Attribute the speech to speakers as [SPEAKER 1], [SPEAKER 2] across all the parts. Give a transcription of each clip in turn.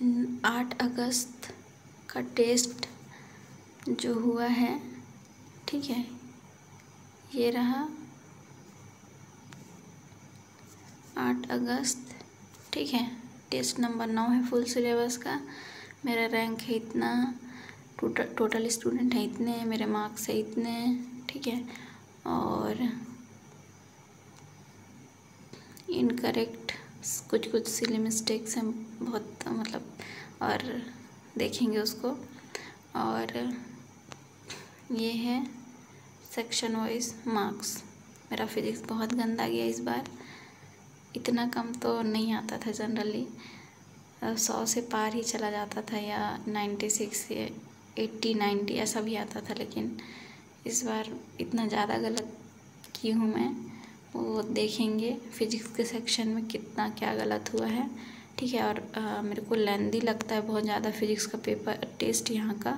[SPEAKER 1] 8 अगस्त का टेस्ट जो हुआ है, ठीक है, ये रहा 8 अगस्त, ठीक है। टेस्ट नंबर 9 है फुल सिलेबस का। मेरा रैंक है इतना, टोटल स्टूडेंट है इतने, मेरे मार्क्स है इतने, ठीक है। और इनकरेक्ट कुछ सिली मिस्टेक्स हैं बहुत, मतलब, और देखेंगे उसको। और ये है सेक्शन वाइज मार्क्स। मेरा फिजिक्स बहुत गंदा गया इस बार, इतना कम तो नहीं आता था जनरली, 100 से पार ही चला जाता था, या 96 या 80 90 ऐसा भी आता था। लेकिन इस बार इतना ज़्यादा गलत की हूँ मैं, वो देखेंगे फिजिक्स के सेक्शन में कितना क्या गलत हुआ है, ठीक है। और मेरे को लेंदी लगता है बहुत ज़्यादा फिजिक्स का पेपर टेस्ट यहाँ का।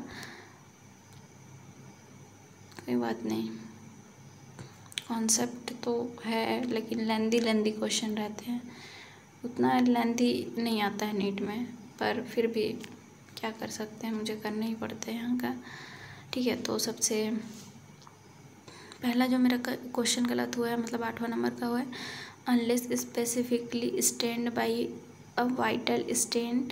[SPEAKER 1] कोई बात नहीं, कॉन्सेप्ट तो है लेकिन लेंदी क्वेश्चन रहते हैं, उतना लेंदी नहीं आता है नीट में, पर फिर भी क्या कर सकते हैं, मुझे करने ही पड़ते हैं यहाँ का, ठीक है। तो सबसे पहला जो मेरा क्वेश्चन गलत हुआ है, मतलब 8वां नंबर का हुआ है, unless specifically stand by a vital stain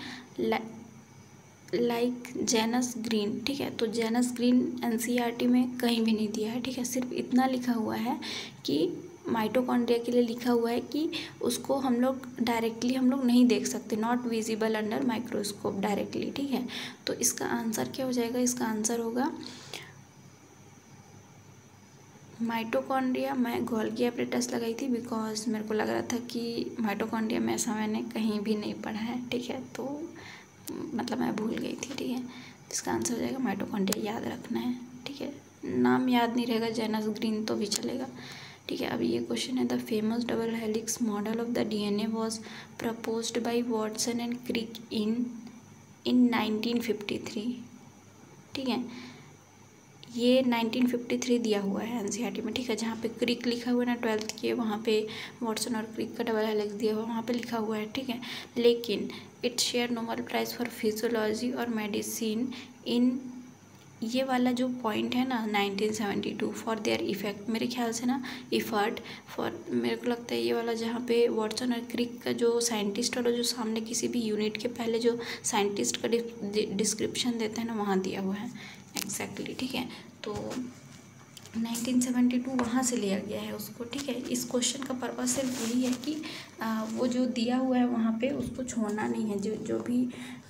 [SPEAKER 1] like Janus green, ठीक है। तो जेनस ग्रीन एनसीईआरटी में कहीं भी नहीं दिया है, ठीक है। सिर्फ इतना लिखा हुआ है कि माइटोकॉन्ड्रिया के लिए लिखा हुआ है कि उसको हम लोग डायरेक्टली हम लोग नहीं देख सकते, not visible under microscope directly, ठीक है। तो इसका आंसर क्या हो जाएगा, इसका आंसर होगा माइटोकॉन्ड्रिया। मैं गोल्गी एपरेटस लगाई थी बिकॉज मेरे को लग रहा था कि माइटोकॉन्ड्रिया में ऐसा मैंने कहीं भी नहीं पढ़ा है, ठीक है। तो मतलब मैं भूल गई थी, ठीक है। इसका आंसर हो जाएगा माइटोकॉन्ड्रिया, याद रखना है, ठीक है। नाम याद नहीं रहेगा, जेनस ग्रीन तो भी चलेगा, ठीक है। अब ये क्वेश्चन है, the famous double helix model of the DNA was proposed by Watson and Crick in 1953, ठीक है। ये 1953 दिया हुआ है एनसीईआरटी में, ठीक है। जहाँ पे क्रिक लिखा हुआ है ना 12th के, वहाँ पे वाटसन और क्रिक का डबल हेलिक्स दिया हुआ है, वहाँ पे लिखा हुआ है, ठीक है। लेकिन it share Nobel prize for physiology और मेडिसिन इन, ये वाला जो पॉइंट है ना 1972 फॉर देयर इफेक्ट, मेरे ख्याल से ना इफ़र्ट फॉर, मेरे को लगता है ये वाला जहाँ पे वाटसन और क्रिक का जो साइंटिस्ट और जो सामने किसी भी यूनिट के पहले जो साइंटिस्ट का डिस्क्रिप्शन देता है ना, वहाँ दिया हुआ है एग्जैक्टली, ठीक है। तो 1972 वहाँ से लिया गया है उसको, ठीक है। इस क्वेश्चन का पर्पस सिर्फ यही है कि वो जो दिया हुआ है वहाँ पे उसको छोड़ना नहीं है, जो भी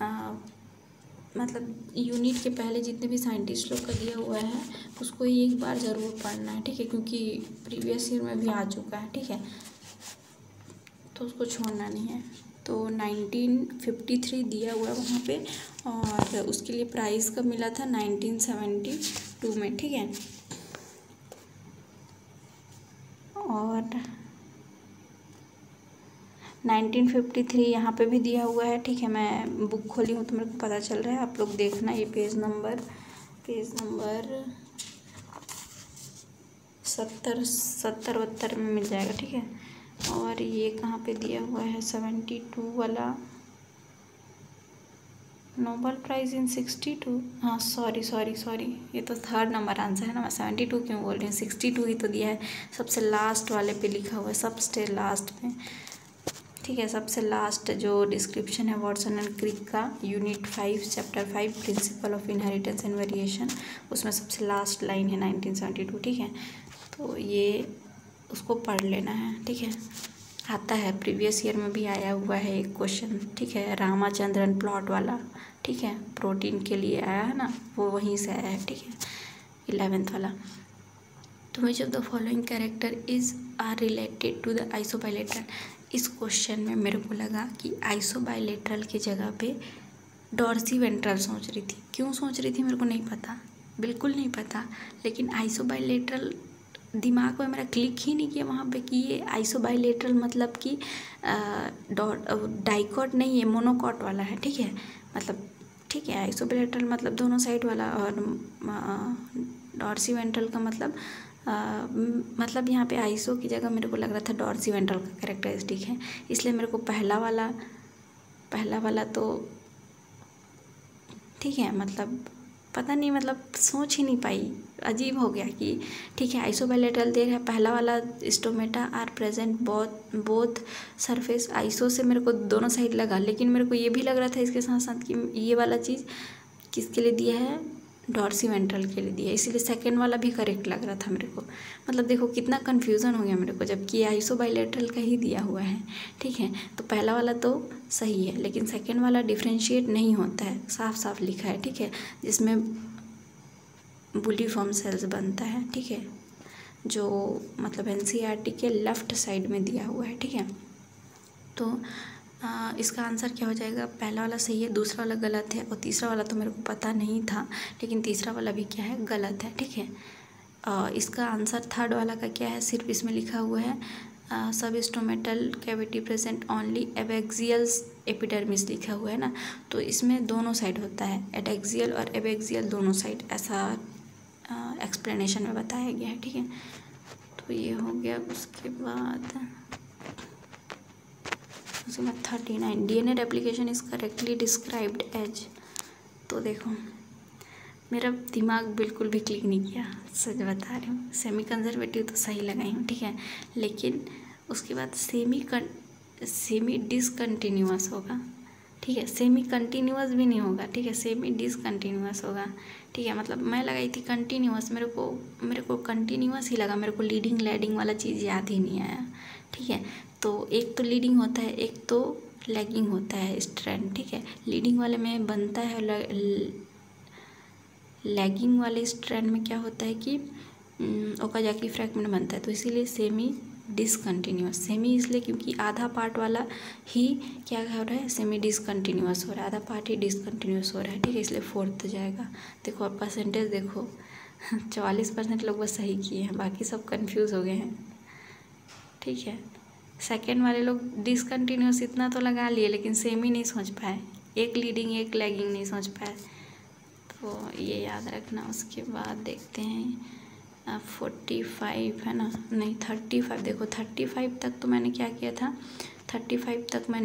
[SPEAKER 1] मतलब यूनिट के पहले जितने भी साइंटिस्ट लोग का दिया हुआ है उसको एक बार ज़रूर पढ़ना है, ठीक है, क्योंकि प्रीवियस ईयर में भी आ चुका है, ठीक है। तो उसको छोड़ना नहीं है। तो 1953 दिया हुआ है वहाँ पे, और उसके लिए प्राइज़ कब मिला था, 1972 में, ठीक है। और 1953 यहाँ पे भी दिया हुआ है, ठीक है। मैं बुक खोली हूँ तो मेरे को पता चल रहा है, आप लोग देखना, ये पेज नंबर 70 में मिल जाएगा, ठीक है। और ये कहाँ पे दिया हुआ है, 72 वाला नोबेल प्राइज़ इन 62, हाँ सॉरी, ये तो 3rd नंबर आंसर है ना, मैं 72 क्यों बोल रही हूँ, 62 ही तो दिया है, सबसे लास्ट वाले पे लिखा हुआ है, सबसे लास्ट में, ठीक है। सबसे लास्ट जो डिस्क्रिप्शन है वाटसन एंड क्रिक का, unit 5 chapter 5 principle of inheritance and variation, उसमें सबसे लास्ट लाइन है 1972, ठीक है। तो ये उसको पढ़ लेना है, ठीक है। आता है, प्रीवियस ईयर में भी आया हुआ है एक क्वेश्चन, ठीक है, रामाचंद्रन प्लॉट वाला, ठीक है, प्रोटीन के लिए आया है ना, वो वहीं से आया है, ठीक है, 11th वाला। तो which of the following character is are related to the isobilateral. इस क्वेश्चन में मेरे को लगा कि आइसोबाइलेटरल की जगह पे डॉर्सीवेंट्रल सोच रही थी, क्यों सोच रही थी मेरे को नहीं पता, बिल्कुल नहीं पता, लेकिन आइसोबाइलेटरल दिमाग में मेरा क्लिक ही नहीं किया वहाँ पे कि ये आइसोबाइलेटरल मतलब कि डाइकॉट नहीं है, मोनोकॉट वाला है, ठीक है, मतलब ठीक है। आइसोबाइलेटरल मतलब दोनों साइड वाला, और डॉर्सीवेंट्रल का मतलब यहाँ पे आइसो की जगह मेरे को लग रहा था डॉर्सीवेंट्रल का कैरेक्टरिस्टिक है, इसलिए मेरे को पहला वाला तो ठीक है। मतलब पता नहीं, मतलब सोच ही नहीं पाई, अजीब हो गया कि ठीक है आइसोबाइलेटरल दे रहा है, पहला वाला stomata are present both surface, iso से मेरे को दोनों साइड लगा, लेकिन मेरे को ये भी लग रहा था इसके साथ साथ कि ये वाला चीज़ किसके लिए दिया है, डॉर्सीवेंट्रल के लिए दिया है, इसीलिए सेकेंड वाला भी करेक्ट लग रहा था मेरे को। मतलब देखो कितना कन्फ्यूज़न हो गया मेरे को, जबकि आइसोबाइलेटरल का ही दिया हुआ है। ठीक है, तो पहला वाला तो सही है, लेकिन सेकेंड वाला डिफ्रेंशिएट नहीं होता है, साफ साफ लिखा है। ठीक है, जिसमें बुलिफॉर्म सेल्स बनता है। ठीक है, जो मतलब एनसीईआरटी के लेफ्ट साइड में दिया हुआ है। ठीक है, तो इसका आंसर क्या हो जाएगा, पहला वाला सही है, दूसरा वाला गलत है, और तीसरा वाला तो मेरे को पता नहीं था, लेकिन तीसरा वाला भी क्या है, गलत है। ठीक है, इसका आंसर थर्ड वाला का क्या है, सिर्फ इसमें लिखा हुआ है सब stomatal cavity present only abaxial epidermis लिखा हुआ है ना, तो इसमें दोनों साइड होता है, एडैक्सियल और एबैक्सियल दोनों साइड, ऐसा एक्सप्लेनेशन में बताया गया है। ठीक है, तो ये हो गया। उसके बाद 39 DNA replication is correctly described as, तो देखो मेरा दिमाग बिल्कुल भी क्लिक नहीं किया, सच बता रही हूँ। सेमी कंजर्वेटिव तो सही लगाई हूँ, ठीक है, लेकिन उसके बाद सेमी डिसकंटिन्यूअस होगा। ठीक है, सेमी कंटिन्यूअस भी नहीं होगा। ठीक है, सेमी डिसकंटिन्यूअस होगा। ठीक है, मतलब मैं लगाई थी कंटिन्यूअस, मेरे को कंटिन्यूअस ही लगा, मेरे को लीडिंग लैडिंग वाला चीज़ याद ही नहीं आया। ठीक है, तो एक तो लीडिंग होता है, एक तो लैगिंग होता है स्ट्रैंड। ठीक है, लीडिंग वाले में बनता है, लैगिंग वाले स्ट्रैंड में क्या होता है कि ओकाजाकी फ्रैगमेंट बनता है, तो इसीलिए सेमी डिसकंटिन्यूअस। सेमी इसलिए क्योंकि आधा पार्ट वाला ही क्या हो रहा है, सेमी डिसकंटिन्यूअस हो रहा है, आधा पार्ट ही डिसकंटिन्यूअस हो रहा है। ठीक है, इसलिए फोर्थ जाएगा। देखो अब परसेंटेज देखो 44% लोग बस सही किए हैं, बाकी सब कंफ्यूज हो गए हैं। ठीक है, सेकेंड वाले लोग डिसकंटिन्यूअस इतना तो लगा लिए, लेकिन सेमी नहीं सोच पाए, एक लीडिंग एक लैगिंग नहीं सोच पाए, तो ये याद रखना। उसके बाद देखते हैं 45 है ना, नहीं 35। देखो 35 तक तो मैंने क्या किया था, 35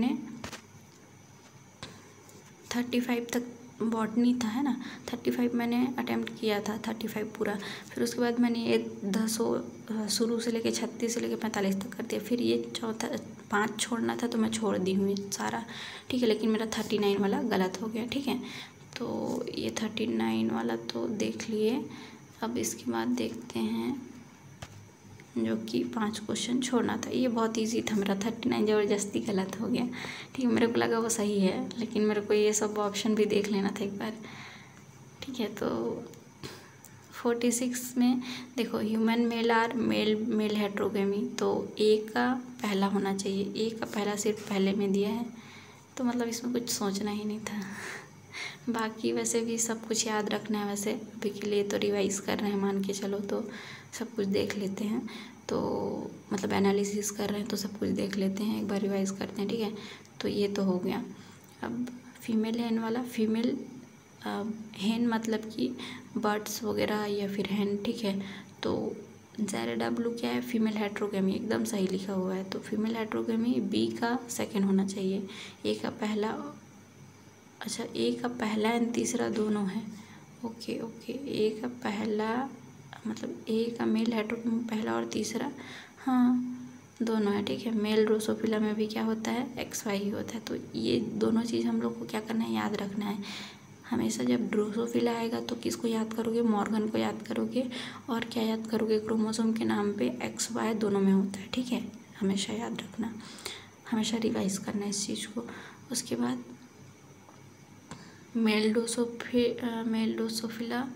[SPEAKER 1] तक बॉटनी था, है ना, 35 मैंने अटेम्प्ट किया था, 35 पूरा। फिर उसके बाद मैंने ये 10 शुरू से लेके 36 से लेके 45 तक कर दिया। फिर ये चौथा 5 छोड़ना था, तो मैं छोड़ दी हूँ सारा। ठीक है, लेकिन मेरा 39 वाला गलत हो गया। ठीक है, तो ये 39 वाला तो देख लिए। अब इसके बाद देखते हैं जो कि 5 क्वेश्चन छोड़ना था, ये बहुत इजी था मेरा, 39 ज़बरदस्ती गलत हो गया। ठीक है, मेरे को लगा वो सही है, लेकिन मेरे को ये सब ऑप्शन भी देख लेना था एक बार। ठीक है, तो 46 में देखो human male are male heterogamy, तो ए का पहला होना चाहिए, ए का पहला सिर्फ पहले में दिया है, तो मतलब इसमें कुछ सोचना ही नहीं था। बाकी वैसे भी सब कुछ याद रखना है, वैसे अभी के लिए तो रिवाइज़ कर रहे हैं मान के चलो, तो सब कुछ देख लेते हैं, तो मतलब एनालिसिस कर रहे हैं तो सब कुछ देख लेते हैं, एक बार रिवाइज़ करते हैं। ठीक है, तो ये तो हो गया। अब फीमेल हैन वाला, फीमेल हैन मतलब कि बर्ड्स वगैरह या फिर हैन। ठीक है, तो ZW क्या है, फीमेल हेट्रोगेमी, एकदम सही लिखा हुआ है, तो फीमेल हेट्रोगेमी बी का सेकेंड होना चाहिए, ए का पहला, अच्छा ए का पहला एंड तीसरा दोनों है। ओके, ए का पहला मतलब ए का मेल हेट्रोगेमी पहला और तीसरा, हाँ दोनों है। ठीक है, मेल ड्रोसोफिला में भी क्या होता है, XY ही होता है, तो ये दोनों चीज़ हम लोग को क्या करना है, याद रखना है। हमेशा जब ड्रोसोफिला आएगा तो किसको याद करोगे, मॉर्गन को याद करोगे, और क्या याद करोगे, क्रोमोसोम के नाम पे XY दोनों में होता है। ठीक है, हमेशा याद रखना, हमेशा रिवाइज करना इस चीज़ को। उसके बाद मेल ड्रोसोफिला,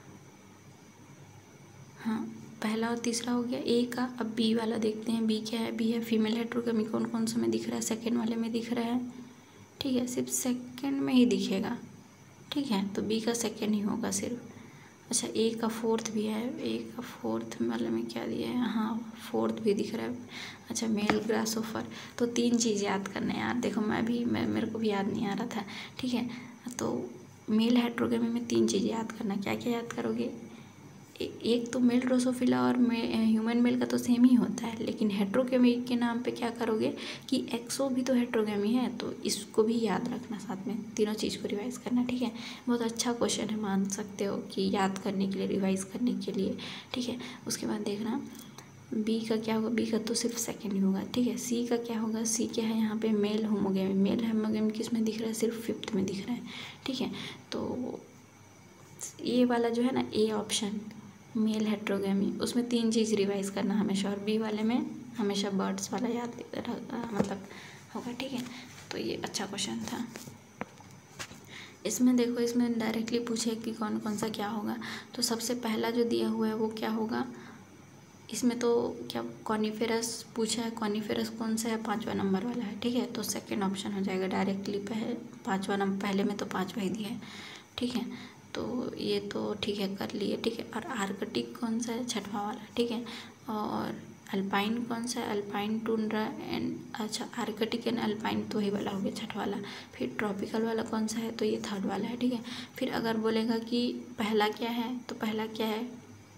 [SPEAKER 1] हाँ पहला और तीसरा हो गया ए का। अब बी वाला देखते हैं, बी क्या है, बी है फीमेल हेट्रोगेमी, कौन कौन से में दिख रहा है, सेकेंड वाले में दिख रहा है। ठीक है, सिर्फ सेकेंड में ही दिखेगा। ठीक है, तो बी का सेकेंड ही होगा सिर्फ। अच्छा ए का फोर्थ भी है, ए का फोर्थ वाले में क्या दिया है, हाँ फोर्थ भी दिख रहा है। अच्छा मेल ग्रासोफर, तो 3 चीज़ याद करना है यार, देखो मेरे को भी याद नहीं आ रहा था। ठीक है, तो मेल हेट्रोगेमी में 3 चीज़ याद करना, क्या क्या याद करोगे, एक तो मेल ड्रोसोफिला और ह्यूमन मेल का तो सेम ही होता है, लेकिन हेट्रोगेमी के नाम पे क्या करोगे कि एक्सो भी तो हेट्रोगेमी है, तो इसको भी याद रखना, साथ में तीनों चीज़ को रिवाइज़ करना, ठीक है। बहुत अच्छा क्वेश्चन है, मान सकते हो कि याद करने के लिए, रिवाइज़ करने के लिए, ठीक है। उसके बाद देखना बी का क्या होगा, बी का तो सिर्फ सेकेंड ही होगा, ठीक है। सी का क्या होगा, सी क्या है यहाँ पे मेल होमोगेमी, मेल होमोगेमी किस में दिख रहा है, सिर्फ फिफ्थ में दिख रहा है, ठीक है। तो ये वाला जो है ना, ए ऑप्शन मेल हेट्रोगेमी, उसमें 3 चीज़ रिवाइज करना हमेशा, और बी वाले में हमेशा बर्ड्स वाला याद मतलब होगा, ठीक है। तो ये अच्छा क्वेश्चन था। इसमें देखो, इसमें डायरेक्टली पूछे कि कौन कौन सा क्या होगा, तो सबसे पहला जो दिया हुआ है वो क्या होगा, इसमें तो क्या कॉनिफेरस पूछा है, कॉनिफेरस कौन सा है, 5वां नंबर वाला है, ठीक है। तो सेकंड ऑप्शन हो जाएगा डायरेक्टली, 5वां नंबर, पहले में तो 5वां ही दिया है, ठीक है। तो ये तो ठीक है, कर लिए, ठीक है। और आर्कटिक कौन सा है, 6वां वाला, ठीक है। और अल्पाइन कौन सा है, अल्पाइन टुंड्रा एंड, अच्छा आर्कटिक एंड अल्पाइन तो वही वाला हो गया, 6वां वाला। फिर ट्रॉपिकल वाला कौन सा है, तो ये 3rd वाला है, ठीक है। फिर अगर बोलेगा कि पहला क्या है, तो पहला क्या है,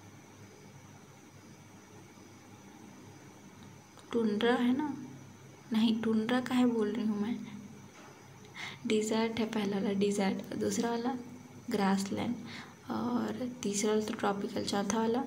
[SPEAKER 1] टुंड्रा है ना, नहीं टुंड्रा का है बोल रही हूँ मैं, डिज़र्ट है पहला वाला, डिज़र्ट, दूसरा वाला ग्रासलैंड, और तीसरा वाला तो ट्रॉपिकल, चौथा वाला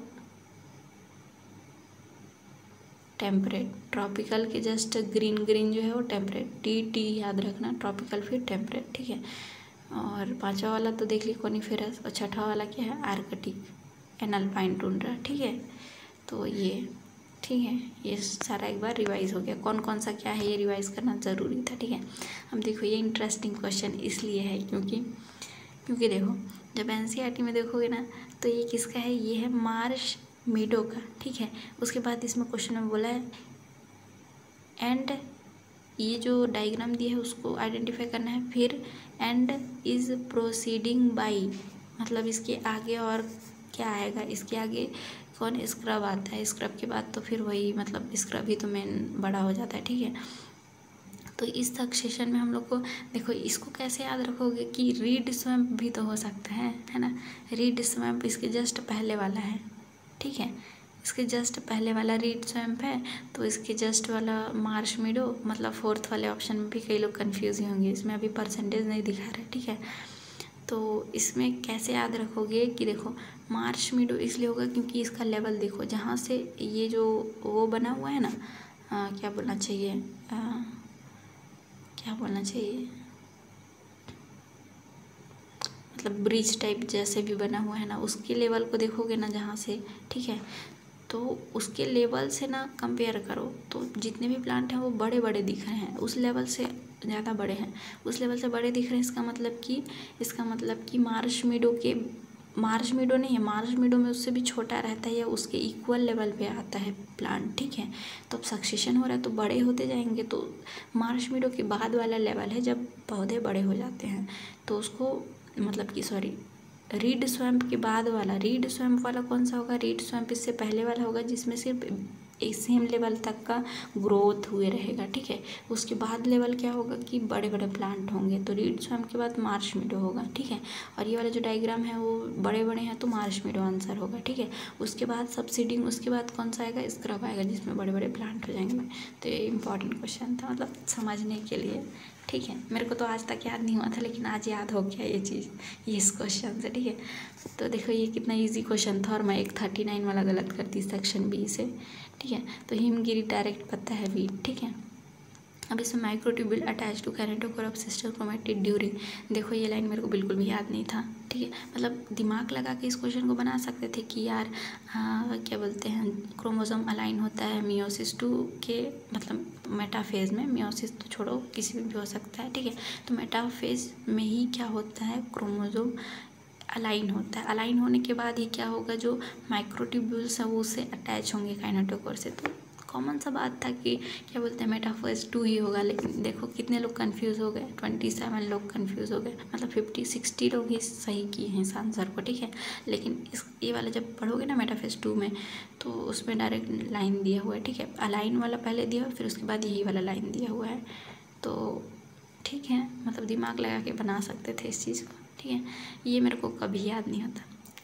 [SPEAKER 1] टेम्परेट। ट्रॉपिकल के जस्ट ग्रीन ग्रीन जो है वो टेम्परेट, टी याद रखना, ट्रॉपिकल फिर टेम्परेट, ठीक है। और 5वां वाला तो देख ली कॉनिफेरस, और 6वां वाला क्या है, आर्कटिक एंड अल्पाइन टुंड्रा, ठीक है। तो ये ठीक है, ये सारा एक बार रिवाइज हो गया, कौन कौन सा क्या है ये रिवाइज करना ज़रूरी था, ठीक है। अब देखो ये इंटरेस्टिंग क्वेश्चन इसलिए है क्योंकि देखो जब एनसीईआरटी में देखोगे ना, तो ये किसका है, ये है मार्श मीडो का, ठीक है। उसके बाद इसमें क्वेश्चन में बोला है एंड, ये जो डायग्राम दिया है उसको आइडेंटिफाई करना है, फिर एंड इज़ प्रोसीडिंग बाई, मतलब इसके आगे और क्या आएगा, इसके आगे कौन, स्क्रब आता है, स्क्रब के बाद तो फिर वही, मतलब स्क्रब ही तो मेन बड़ा हो जाता है, ठीक है। तो इस सक्सेशन में हम लोग को देखो, इसको कैसे याद रखोगे कि रीड स्वैम्प भी तो हो सकता है ना। रीड स्वैम्प इसके जस्ट पहले वाला है, ठीक है, इसके जस्ट पहले वाला रीड स्वैम्प है, तो इसके जस्ट वाला मार्श मीडो, मतलब 4th वाले ऑप्शन में भी कई लोग कन्फ्यूज ही होंगे, इसमें अभी परसेंटेज नहीं दिखा रहा है, ठीक है। तो इसमें कैसे याद रखोगे कि देखो मार्श मीडो इसलिए होगा क्योंकि इसका लेवल देखो, जहाँ से ये जो वो बना हुआ है ना, क्या बोलना चाहिए, मतलब ब्रिज टाइप जैसे भी बना हुआ है ना, उसके लेवल को देखोगे ना जहाँ से, ठीक है, तो उसके लेवल से ना कंपेयर करो, तो जितने भी प्लांट हैं वो बड़े बड़े दिख रहे हैं, उस लेवल से ज़्यादा बड़े हैं, उस लेवल से बड़े दिख रहे हैं, इसका मतलब कि मार्श मीडो नहीं है, मार्श मीडो में उससे भी छोटा रहता है या उसके इक्वल लेवल पे आता है प्लांट, ठीक है। तो अब सक्सेशन हो रहा है तो बड़े होते जाएंगे, तो मार्श मीडो के बाद वाला लेवल है जब पौधे बड़े हो जाते हैं, तो उसको मतलब कि रीड स्वैम्प के बाद वाला, रीड स्वैम्प वाला कौन सा होगा, रीड स्वैम्प इससे पहले वाला होगा जिसमें सिर्फ एक सेम लेवल तक का ग्रोथ हुए रहेगा, ठीक है। उसके बाद लेवल क्या होगा कि बड़े बड़े प्लांट होंगे, तो रीड स्वैम्प के बाद मार्श मीडो होगा, ठीक है। और ये वाला जो डायग्राम है वो बड़े बड़े हैं तो मार्श मीडो आंसर होगा, ठीक है। उसके बाद सबसीडिंग, उसके बाद कौन सा आएगा, स्क्रब आएगा जिसमें बड़े बड़े प्लांट हो जाएंगे। तो ये इंपॉर्टेंट क्वेश्चन था, मतलब समझने के लिए, ठीक है। मेरे को तो आज तक याद नहीं हुआ था, लेकिन आज याद हो गया ये चीज़, ये इस क्वेश्चन से, ठीक है। तो देखो ये कितना इजी क्वेश्चन था, और मैं एक 39 वाला गलत करती सेक्शन बी से, ठीक है। तो हिमगिरी डायरेक्ट पत्ता है वीट, ठीक है। अब इसमें microtubule attach to kinetochore of sister chromatid during, देखो ये लाइन मेरे को बिल्कुल भी याद नहीं था, ठीक है। मतलब दिमाग लगा के इस क्वेश्चन को बना सकते थे कि यार क्या बोलते हैं, क्रोमोसोम अलाइन होता है मियोसिस 2 के, मतलब मेटाफेज में, मियोसिस तो छोड़ो किसी में भी हो सकता है, ठीक है। तो मेटाफेज में ही क्या होता है, क्रोमोसोम अलाइन होता है, अलाइन होने के बाद ही क्या होगा, जो माइक्रोट्यूब्यूल्स है वो उससे अटैच होंगे काइनेटोकोर से। तो कॉमन सा बात था कि क्या बोलते हैं मेटाफेज 2 ही होगा, लेकिन देखो कितने लोग कंफ्यूज हो गए, 27 लोग कंफ्यूज हो गए, मतलब 50-60 लोग ही सही किए हैं इस आंसर को, ठीक है। लेकिन ये वाला जब पढ़ोगे ना मेटाफेज 2 में, तो उसमें डायरेक्ट लाइन दिया हुआ है, ठीक है। अलाइन वाला पहले दिया हुआ, फिर उसके बाद यही वाला लाइन दिया हुआ है, तो ठीक है, मतलब दिमाग लगा के बना सकते थे इस चीज़ को, ठीक है। ये मेरे को कभी याद नहीं होता।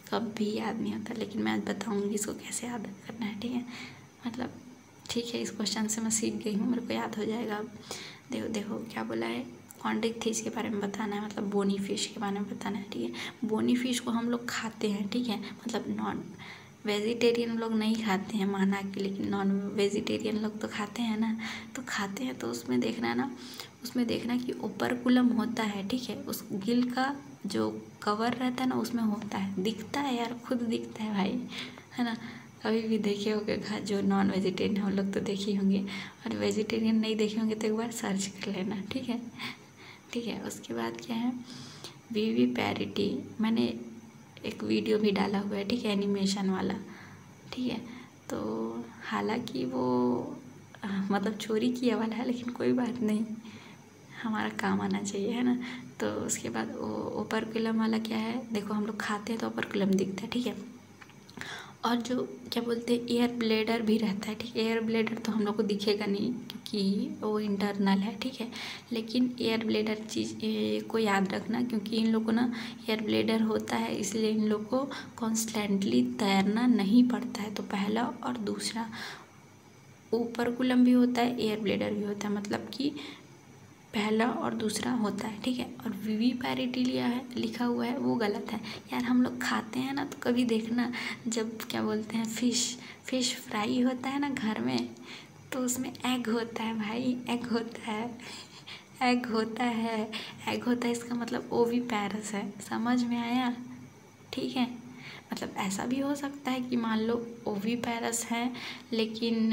[SPEAKER 1] कभी याद नहीं होता, लेकिन मैं आज बताऊँगी इसको कैसे याद करना है, ठीक है। मतलब ठीक है, इस क्वेश्चन से मैं सीख गई हूँ, मेरे को याद हो जाएगा अब। देखो देखो क्या बोला है, कॉन्टिक फिश के बारे में बताना है, मतलब बोनी फिश के बारे में बताना है, ठीक है। बोनी फिश को हम लोग खाते हैं, ठीक है, मतलब नॉन वेजिटेरियन लोग नहीं खाते हैं माना कि, लेकिन नॉन वेजिटेरियन लोग तो खाते हैं ना, तो खाते हैं तो उसमें देखना ना, उसमें देखना कि ओपर्कुलम होता है, ठीक है, उस गिल का जो कवर रहता है ना उसमें होता है, दिखता है यार, खुद दिखता है भाई, है ना। कभी भी देखे होंगे जो नॉन वेजिटेरियन हम लोग तो देखे होंगे, और वेजिटेरियन नहीं देखे होंगे तो एक बार सर्च कर लेना, ठीक है, ठीक है। उसके बाद क्या है, विविपैरिटी, मैंने एक वीडियो भी डाला हुआ है, ठीक है, एनिमेशन वाला, ठीक है। तो हालांकि वो मतलब चोरी किया वाला है, लेकिन कोई बात नहीं, हमारा काम आना चाहिए, है ना। तो उसके बाद ओपर्कुलम वाला क्या है, देखो हम लोग खाते हैं तो ओपर्कुलम दिखता है, ठीक है। और जो क्या बोलते हैं एयर ब्लेडर भी रहता है, ठीक है। एयर ब्लेडर तो हम लोग को दिखेगा नहीं क्योंकि वो इंटरनल है, ठीक है, लेकिन एयर ब्लेडर चीज़ को याद रखना, क्योंकि इन लोग को ना एयर ब्लेडर होता है, इसलिए इन लोग को कॉन्स्टेंटली तैरना नहीं पड़ता है। तो पहला और दूसरा, ओपर्कुलम भी होता है, एयर ब्लेडर भी होता है, मतलब कि पहला और दूसरा होता है, ठीक है। और विविपैरिटी लिखा हुआ है वो गलत है यार। हम लोग खाते हैं ना तो कभी देखना, जब क्या बोलते हैं फिश फ्राई होता है ना घर में, तो उसमें एग होता है भाई, एग होता है, एग होता है, एग होता है, इसका मतलब ओविपैरस है, समझ में आया, ठीक है। मतलब ऐसा भी हो सकता है कि मान लो ओविपैरस है, लेकिन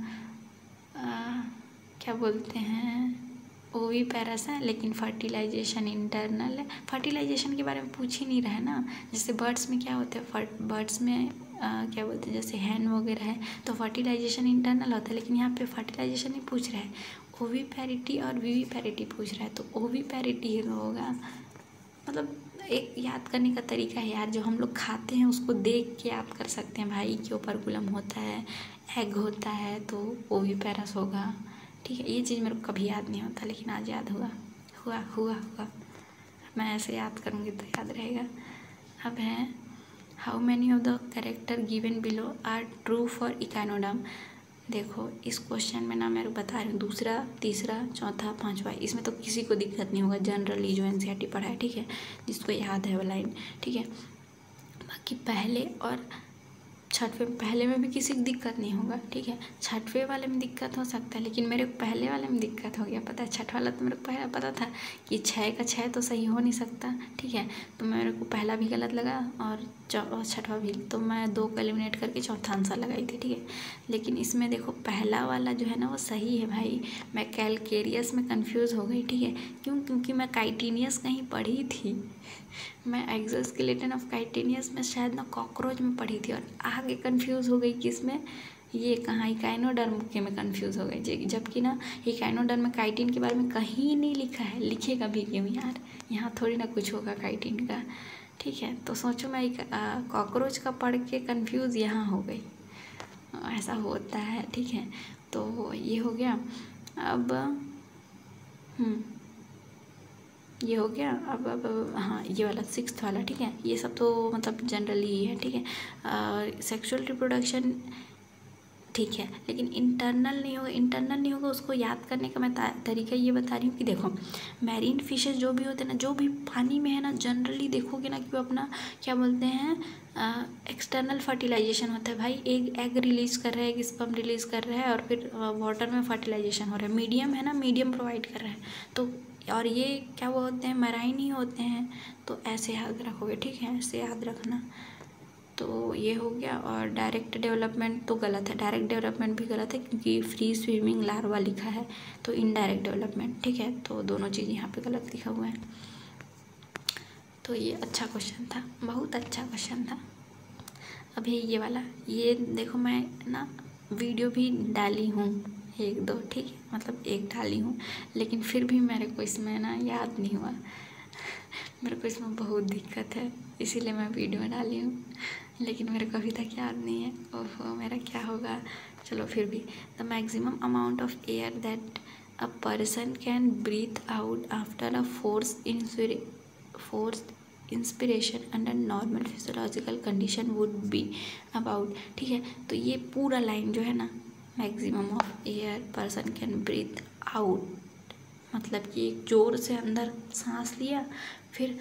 [SPEAKER 1] क्या बोलते हैं ओविपैरस है, लेकिन फर्टिलाइजेशन इंटरनल है। फर्टिलाइजेशन के बारे में पूछ ही नहीं रहे ना, जैसे बर्ड्स में क्या होता है, बर्ड्स में क्या बोलते हैं, जैसे हैन वगैरह है तो फर्टिलाइजेशन इंटरनल होता है, लेकिन यहाँ पे फर्टिलाइजेशन नहीं पूछ रहा है, ओविपैरिटी और विविपैरिटी पूछ रहा है, तो ओविपैरिटी ही होगा। मतलब एक याद करने का तरीका है यार, जो हम लोग खाते हैं उसको देख के याद कर सकते हैं भाई कि ओपर्कुलम होता है, एग होता है, तो ओविपैरस होगा, ठीक है। ये चीज़ मेरे को कभी याद नहीं होता, लेकिन आज याद हुआ। मैं ऐसे याद करूँगी तो याद रहेगा। अब है how many of the character given below are true for echinoderm. देखो इस क्वेश्चन में ना मैं बता रही हूँ, दूसरा, तीसरा, चौथा, पांचवा, इसमें तो किसी को दिक्कत नहीं होगा, जनरली जो एनसीईआरटी पढ़ा है, ठीक है, जिसको याद है वो लाइन, ठीक है। बाकी पहले और छठवें, पहले में भी किसी को दिक्कत नहीं होगा, ठीक है। छठवें वाले में दिक्कत हो सकता है, लेकिन मेरे को पहले वाले में दिक्कत हो गया, पता है। छठ वाला तो मेरे को पहले पता था कि 6 का 6 तो सही हो नहीं सकता, ठीक है, तो मेरे को पहला भी गलत लगा और छठवा भी, तो मैं 2 को एलिमिनेट करके चौथा आंसर लगाई थी, ठीक है। लेकिन इसमें देखो पहला वाला जो है ना वो सही है भाई, मैं कैलकेरियस में कन्फ्यूज़ हो गई, ठीक है। क्यों? क्योंकि मैं काइटिनियस कहीं पढ़ी थी, मैं एक्सोस्केलेटन ऑफ काइटिनियस में शायद ना कॉकरोच में पढ़ी थी, और आगे कंफ्यूज हो गई किसमें, ये कहाँ इकाइनोडर्म के में कंफ्यूज हो गई, जबकि ना इकाइनोडर्म में काइटिन के बारे में कहीं नहीं लिखा है, लिखेगा भी क्यों यार, यहाँ थोड़ी ना कुछ होगा काइटिन का, ठीक है। तो सोचो मैं कॉकरोच का पढ़ के कंफ्यूज यहाँ हो गई, ऐसा होता है, ठीक है। तो ये हो गया। अब ये हो गया। अब हाँ ये वाला 6th वाला, ठीक है, ये सब तो मतलब जनरली ही है, ठीक है। सेक्सुअल रिप्रोडक्शन ठीक है, लेकिन इंटरनल नहीं होगा, उसको याद करने का मैं तरीका ये बता रही हूँ कि देखो मैरीन फिशेज जो भी होते हैं ना, जो भी पानी में है ना, जनरली देखोगे ना कि वो अपना क्या बोलते हैं एक्सटर्नल फर्टिलाइजेशन होता है भाई, एग रिलीज़ कर रहा है, एग स्पर्म रिलीज़ कर रहा है, और फिर वाटर में फर्टिलाइजेशन हो रहा है, मीडियम है ना, मीडियम प्रोवाइड कर रहा है, तो और ये क्या वो होते हैं मैराइन ही होते हैं, तो ऐसे याद रखोगे, ठीक है, ऐसे याद रखना। तो ये हो गया। और डायरेक्ट डेवलपमेंट तो गलत है, डायरेक्ट डेवलपमेंट भी गलत है क्योंकि फ्री स्विमिंग लार्वा लिखा है, तो इनडायरेक्ट डेवलपमेंट, ठीक है, तो दोनों चीज़ यहाँ पे गलत लिखा हुआ है। तो ये अच्छा क्वेश्चन था, बहुत अच्छा क्वेश्चन था। अभी ये वाला, ये देखो मैं ना वीडियो भी डाली हूँ 1-2, ठीक है, मतलब एक डाली हूँ, लेकिन फिर भी मेरे को इसमें ना याद नहीं हुआ, मेरे को इसमें बहुत दिक्कत है, इसीलिए मैं वीडियो डाली हूँ, लेकिन मेरे को अभी तक याद नहीं है। ओहो मेरा क्या होगा, चलो फिर भी। The maximum amount of air that a person can breathe out after a forced inspiration under normal physiological condition would be about. ठीक है, तो ये पूरा लाइन जो है ना, maximum of air person can breathe out, मतलब कि एक जोर से अंदर सांस लिया, फिर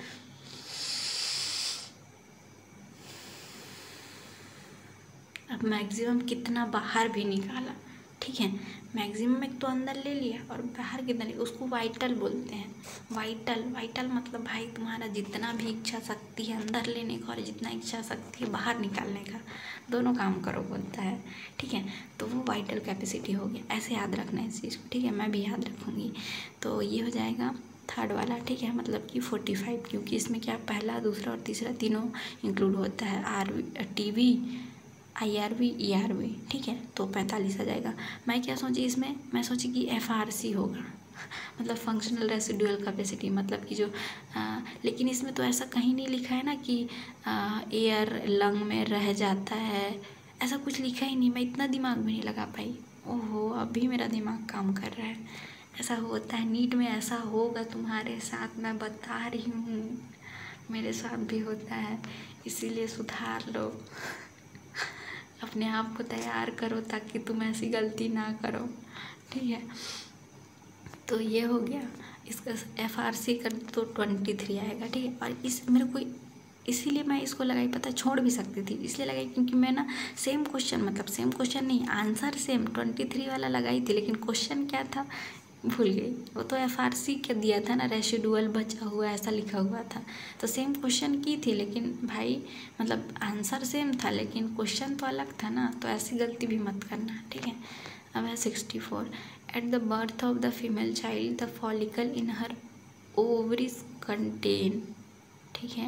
[SPEAKER 1] अब मैक्सिमम कितना बाहर भी निकाला। ठीक है, मैक्सिमम एक तो अंदर ले लिया और बाहर कितना लिया, उसको वाइटल बोलते हैं। वाइटल, वाइटल मतलब भाई तुम्हारा जितना भी इच्छा शक्ति है अंदर लेने का और जितना इच्छा शक्ति है बाहर निकालने का, दोनों काम करो बोलता है। ठीक है, तो वो वाइटल कैपेसिटी हो गया, ऐसे याद रखना है इस चीज़ को। ठीक है, मैं भी याद रखूँगी। तो ये हो जाएगा थर्ड वाला। ठीक है, मतलब कि 45, क्योंकि इसमें क्या पहला दूसरा और तीसरा तीनों इंक्लूड होता है, टीवी IRV ERV। ठीक है, तो 45 आ जाएगा। मैं क्या सोची इसमें, मैं सोची कि FRC होगा, मतलब फंक्शनल रेसिडुअल कैपेसिटी, मतलब कि जो लेकिन इसमें तो ऐसा कहीं नहीं लिखा है ना कि एयर लंग में रह जाता है, ऐसा कुछ लिखा ही नहीं। मैं इतना दिमाग में नहीं लगा पाई। ओहो, अभी मेरा दिमाग काम कर रहा है। ऐसा होता है नीट में, ऐसा होगा तुम्हारे साथ, मैं बता रही हूँ, मेरे साथ भी होता है, इसीलिए सुधार लो, अपने आप को तैयार करो ताकि तुम ऐसी गलती ना करो। ठीक है, तो ये हो गया इसका। FRC कर तो 23 आएगा। ठीक है, और इस मेरे को इसीलिए मैं इसको लगाई, पता छोड़ भी सकती थी, इसलिए लगाई क्योंकि मैं ना सेम क्वेश्चन, मतलब सेम क्वेश्चन नहीं, आंसर सेम 23 वाला लगाई थी, लेकिन क्वेश्चन क्या था भूल गई। वो तो FRC क्या दिया था ना, रेसिडुअल बचा हुआ ऐसा लिखा हुआ था, तो सेम क्वेश्चन की थी, लेकिन भाई मतलब आंसर सेम था लेकिन क्वेश्चन तो अलग था ना, तो ऐसी गलती भी मत करना। ठीक है, अब है 64। At the birth of the female child the follicle in her ovaries contain. ठीक है,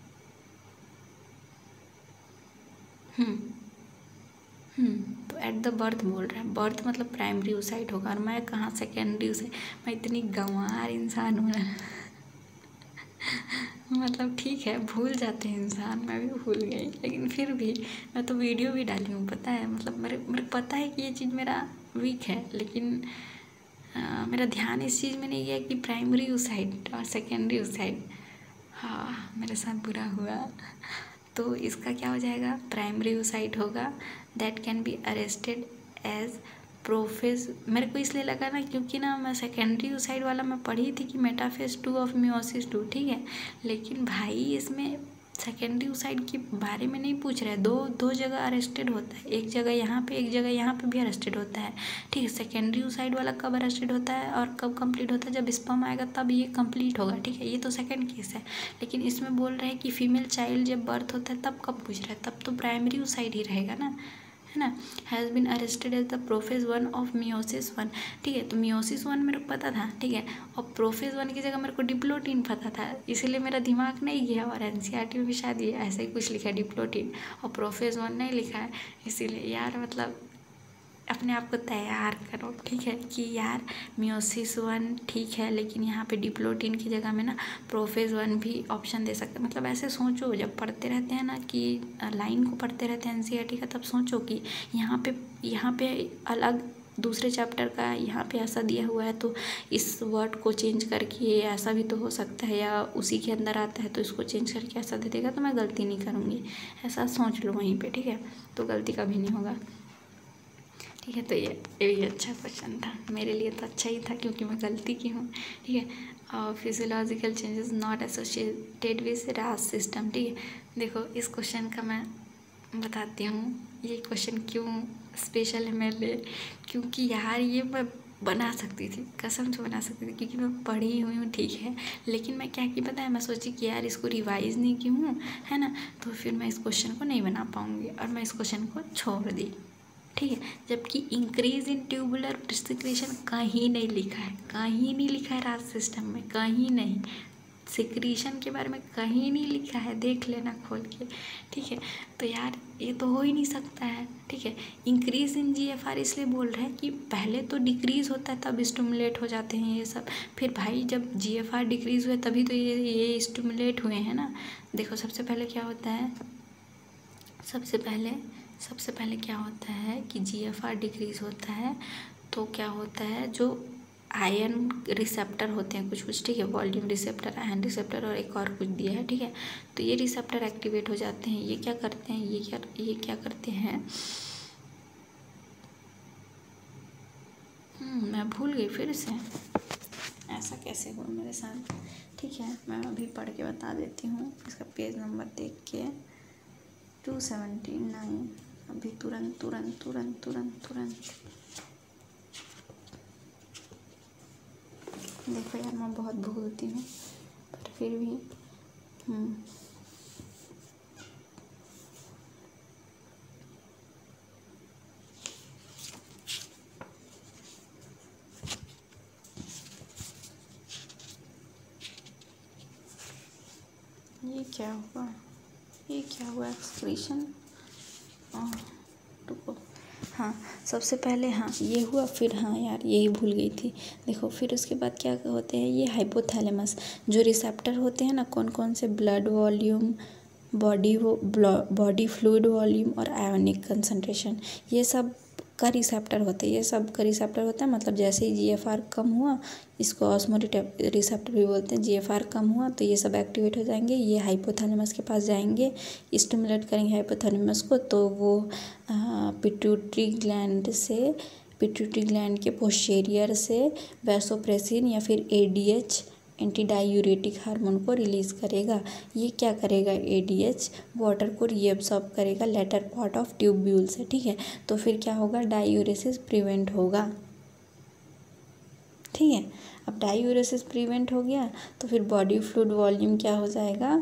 [SPEAKER 1] तो एट द बर्थ बोल रहा है, बर्थ मतलब प्राइमरी ऊसाइट होगा, और मैं कहाँ सेकेंडरी ऊसाइट, मैं इतनी गंवार इंसान हूँ ना मतलब ठीक है, भूल जाते हैं इंसान, मैं भी भूल गई, लेकिन फिर भी मैं तो वीडियो भी डाली हूँ, पता है, मतलब मेरे मेरे पता है कि ये चीज़ मेरा वीक है, लेकिन मेरा ध्यान इस चीज़ में नहीं गया कि प्राइमरी ऊसाइट और सेकेंडरी ऊसाइट। हाँ, मेरे साथ बुरा हुआ। तो इसका क्या हो जाएगा, प्राइमरी ऊसाइट होगा, that can be arrested as prophase. मेरे को इसलिए लगा ना क्योंकि ना मैं सेकेंडरी ऊसाइट वाला मैं पढ़ी थी कि मेटाफेज 2 ऑफ मियोसिस 2। ठीक है, लेकिन भाई इसमें सेकेंडरी ऊसाइट के बारे में नहीं पूछ रहा है। दो जगह अरेस्टेड होता है, एक जगह यहाँ पे, एक जगह यहाँ पे भी अरेस्टेड होता है। ठीक है, सेकेंडरी ऊसाइट वाला कब अरेस्टेड होता है और कब कंप्लीट होता है, जब स्पर्म आएगा तब ये कंप्लीट होगा। ठीक है, ये तो सेकंड केस है, लेकिन इसमें बोल रहे हैं कि फीमेल चाइल्ड जब बर्थ होता है तब कब पूछ रहा है, तब तो प्राइमरी ऊसाइट ही रहेगा ना, है ना। Has been arrested as the prophase 1 of meiosis 1। ठीक है, तो मियोसिस 1 मेरे को पता था। ठीक है, और प्रोफेज 1 की जगह मेरे को डिप्लोटीन पता था, इसीलिए मेरा दिमाग नहीं गया, और NCERT में भी शायद ये ऐसे ही कुछ लिखा है डिप्लोटीन, और प्रोफेज 1 नहीं लिखा है, इसीलिए यार मतलब अपने आप को तैयार करो। ठीक है, कि यार मियोसिस 1 ठीक है, लेकिन यहाँ पे डिप्लोटीन की जगह में ना प्रोफेज 1 भी ऑप्शन दे सकते हैं। मतलब ऐसे सोचो, जब पढ़ते रहते हैं ना कि लाइन को पढ़ते रहते हैं NCERT का, तब सोचो कि यहाँ पे अलग दूसरे चैप्टर का यहाँ पे ऐसा दिया हुआ है, तो इस वर्ड को चेंज करके ये ऐसा भी तो हो सकता है, या उसी के अंदर आता है तो इसको चेंज करके ऐसा दे देगा, तो मैं गलती नहीं करूँगी, ऐसा सोच लो वहीं पे। ठीक है, तो गलती कभी नहीं होगा। ठीक है, तो ये भी अच्छा क्वेश्चन था, मेरे लिए तो अच्छा ही था क्योंकि मैं गलती की हूँ। ठीक है, और physiological changes not associated with RAS system. ठीक है, देखो इस क्वेश्चन का मैं बताती हूँ, ये क्वेश्चन क्यों स्पेशल है मेरे लिए, क्योंकि यार ये मैं बना सकती थी, कसम से बना सकती थी, क्योंकि मैं पढ़ी हुई हूँ। ठीक है, लेकिन मैं क्या की पता है, मैं सोची कि यार इसको रिवाइज़ नहीं की हूँ, है ना, तो फिर मैं इस क्वेश्चन को नहीं बना पाऊँगी, और मैं इस क्वेश्चन को छोड़ दी। ठीक है, जबकि इंक्रीज इन ट्यूबुलर सिक्रीशन कहीं नहीं लिखा है, कहीं नहीं लिखा है राज सिस्टम में, कहीं नहीं, सिक्रीशन के बारे में कहीं नहीं लिखा है, देख लेना खोल के। ठीक है, तो यार ये तो हो ही नहीं सकता है। ठीक है, इंक्रीज इन GFR इसलिए बोल रहे हैं कि पहले तो डिक्रीज़ होता है तब स्टिमुलेट हो जाते हैं ये सब, फिर भाई जब GFR डिक्रीज़ हुए तभी तो ये स्टिमुलेट हुए हैं ना। देखो सबसे पहले क्या होता है, सबसे पहले क्या होता है कि GFR डिक्रीज़ होता है, तो क्या होता है, जो आयन रिसेप्टर होते हैं कुछ कुछ, ठीक है, वॉल्यूम रिसेप्टर, आयन रिसेप्टर और एक और कुछ दिया है, ठीक है। तो ये रिसेप्टर एक्टिवेट हो जाते हैं, ये क्या करते हैं, ये क्या करते हैं, मैं भूल गई फिर से, ऐसा कैसे हुआ मेरे साथ, ठीक है, मैं अभी पढ़ के बता देती हूँ, इसका पेज नंबर देख के 279, अभी तुरंत तुरंत तुरंत तुरंत तुरंत, देखो यार मैं बहुत भूलती हूँ पर फिर भी ये क्या हुआ एक्सक्रीशन, रुको, हाँ सबसे पहले हाँ ये हुआ, फिर हाँ यार यही भूल गई थी, देखो फिर उसके बाद क्या होते हैं, ये हाइपोथैलेमस जो रिसेप्टर होते हैं ना, कौन कौन से, blood volume, body fluid volume और आयोनिक कंसंट्रेशन, ये सब का रिसेप्टर होते हैं, ये सब का रिसेप्टर होता है, मतलब जैसे ही जीएफआर कम हुआ, इसको ऑस्मोटिक रिसेप्टर भी बोलते हैं, जीएफआर कम हुआ तो ये सब एक्टिवेट हो जाएंगे, ये हाइपोथैलेमस के पास जाएंगे, स्टिमुलेट करेंगे हाइपोथैलेमस को, तो वो पिट्यूटरी ग्लैंड के पोस्टीरियर से वैसोप्रेसिन या फिर एडीएच, एंटी डायूरेटिक हार्मोन को रिलीज़ करेगा। ये क्या करेगा, एडीएच वाटर को रीअब्सॉर्ब करेगा लेटर पार्ट ऑफ ट्यूब्यूल से, ठीक है, तो फिर क्या होगा, डायूरेसिस प्रिवेंट होगा, ठीक है। अब डायूरेसिस प्रिवेंट हो गया तो फिर बॉडी फ्लूइड वॉल्यूम क्या हो जाएगा,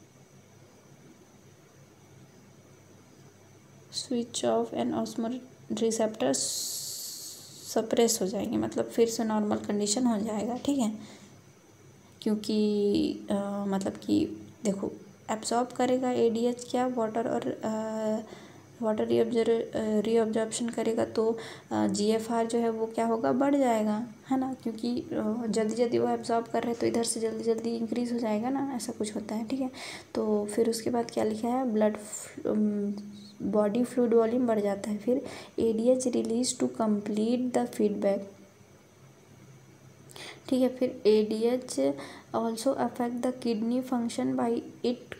[SPEAKER 1] switch off and osmotic receptor suppress हो जाएंगे, मतलब फिर से नॉर्मल कंडीशन हो जाएगा, ठीक है, क्योंकि मतलब कि देखो एब्जॉर्ब करेगा एडीएच क्या, वाटर रीअब्जॉर्प्शन करेगा, तो जीएफआर जो है वो क्या होगा, बढ़ जाएगा, है ना, क्योंकि जल्दी जल्दी वो एब्जॉर्ब कर रहे हैं तो इधर से जल्दी जल्दी इंक्रीज़ हो जाएगा ना, ऐसा कुछ होता है, ठीक है। तो फिर उसके बाद क्या लिखा है, बॉडी फ्लूइड वॉल्यूम बढ़ जाता है, फिर ADH release to complete the feedback, ठीक है, फिर ADH also affect the kidney function by it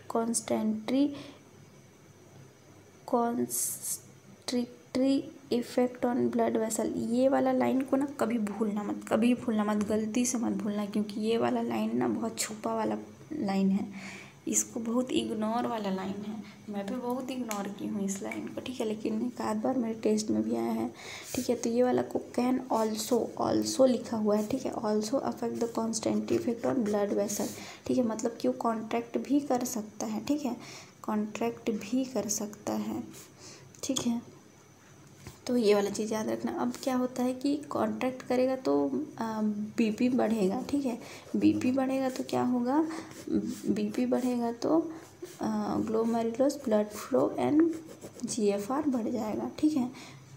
[SPEAKER 1] constrictory effect on blood vessel, ये वाला लाइन को ना कभी भूलना मत, गलती से मत भूलना, क्योंकि ये वाला लाइन ना बहुत छुपा वाला लाइन है, इसको बहुत इग्नोर वाला लाइन है, मैं भी बहुत इग्नोर की हूँ इस लाइन को, ठीक है, लेकिन एक आध बार मेरे टेस्ट में भी आया है, ठीक है। तो ये वाला को कैन ऑल्सो लिखा हुआ है, ठीक है, also affect the constant effect on blood vessel, ठीक है, मतलब कि वो कॉन्ट्रैक्ट भी कर सकता है, ठीक है, कॉन्ट्रैक्ट भी कर सकता है, ठीक है। तो ये वाला चीज़ याद रखना। अब क्या होता है कि कॉन्ट्रैक्ट करेगा तो बीपी बढ़ेगा, ठीक है, बीपी बढ़ेगा तो क्या होगा, बीपी बढ़ेगा तो glomerulus blood flow and GFR बढ़ जाएगा, ठीक है,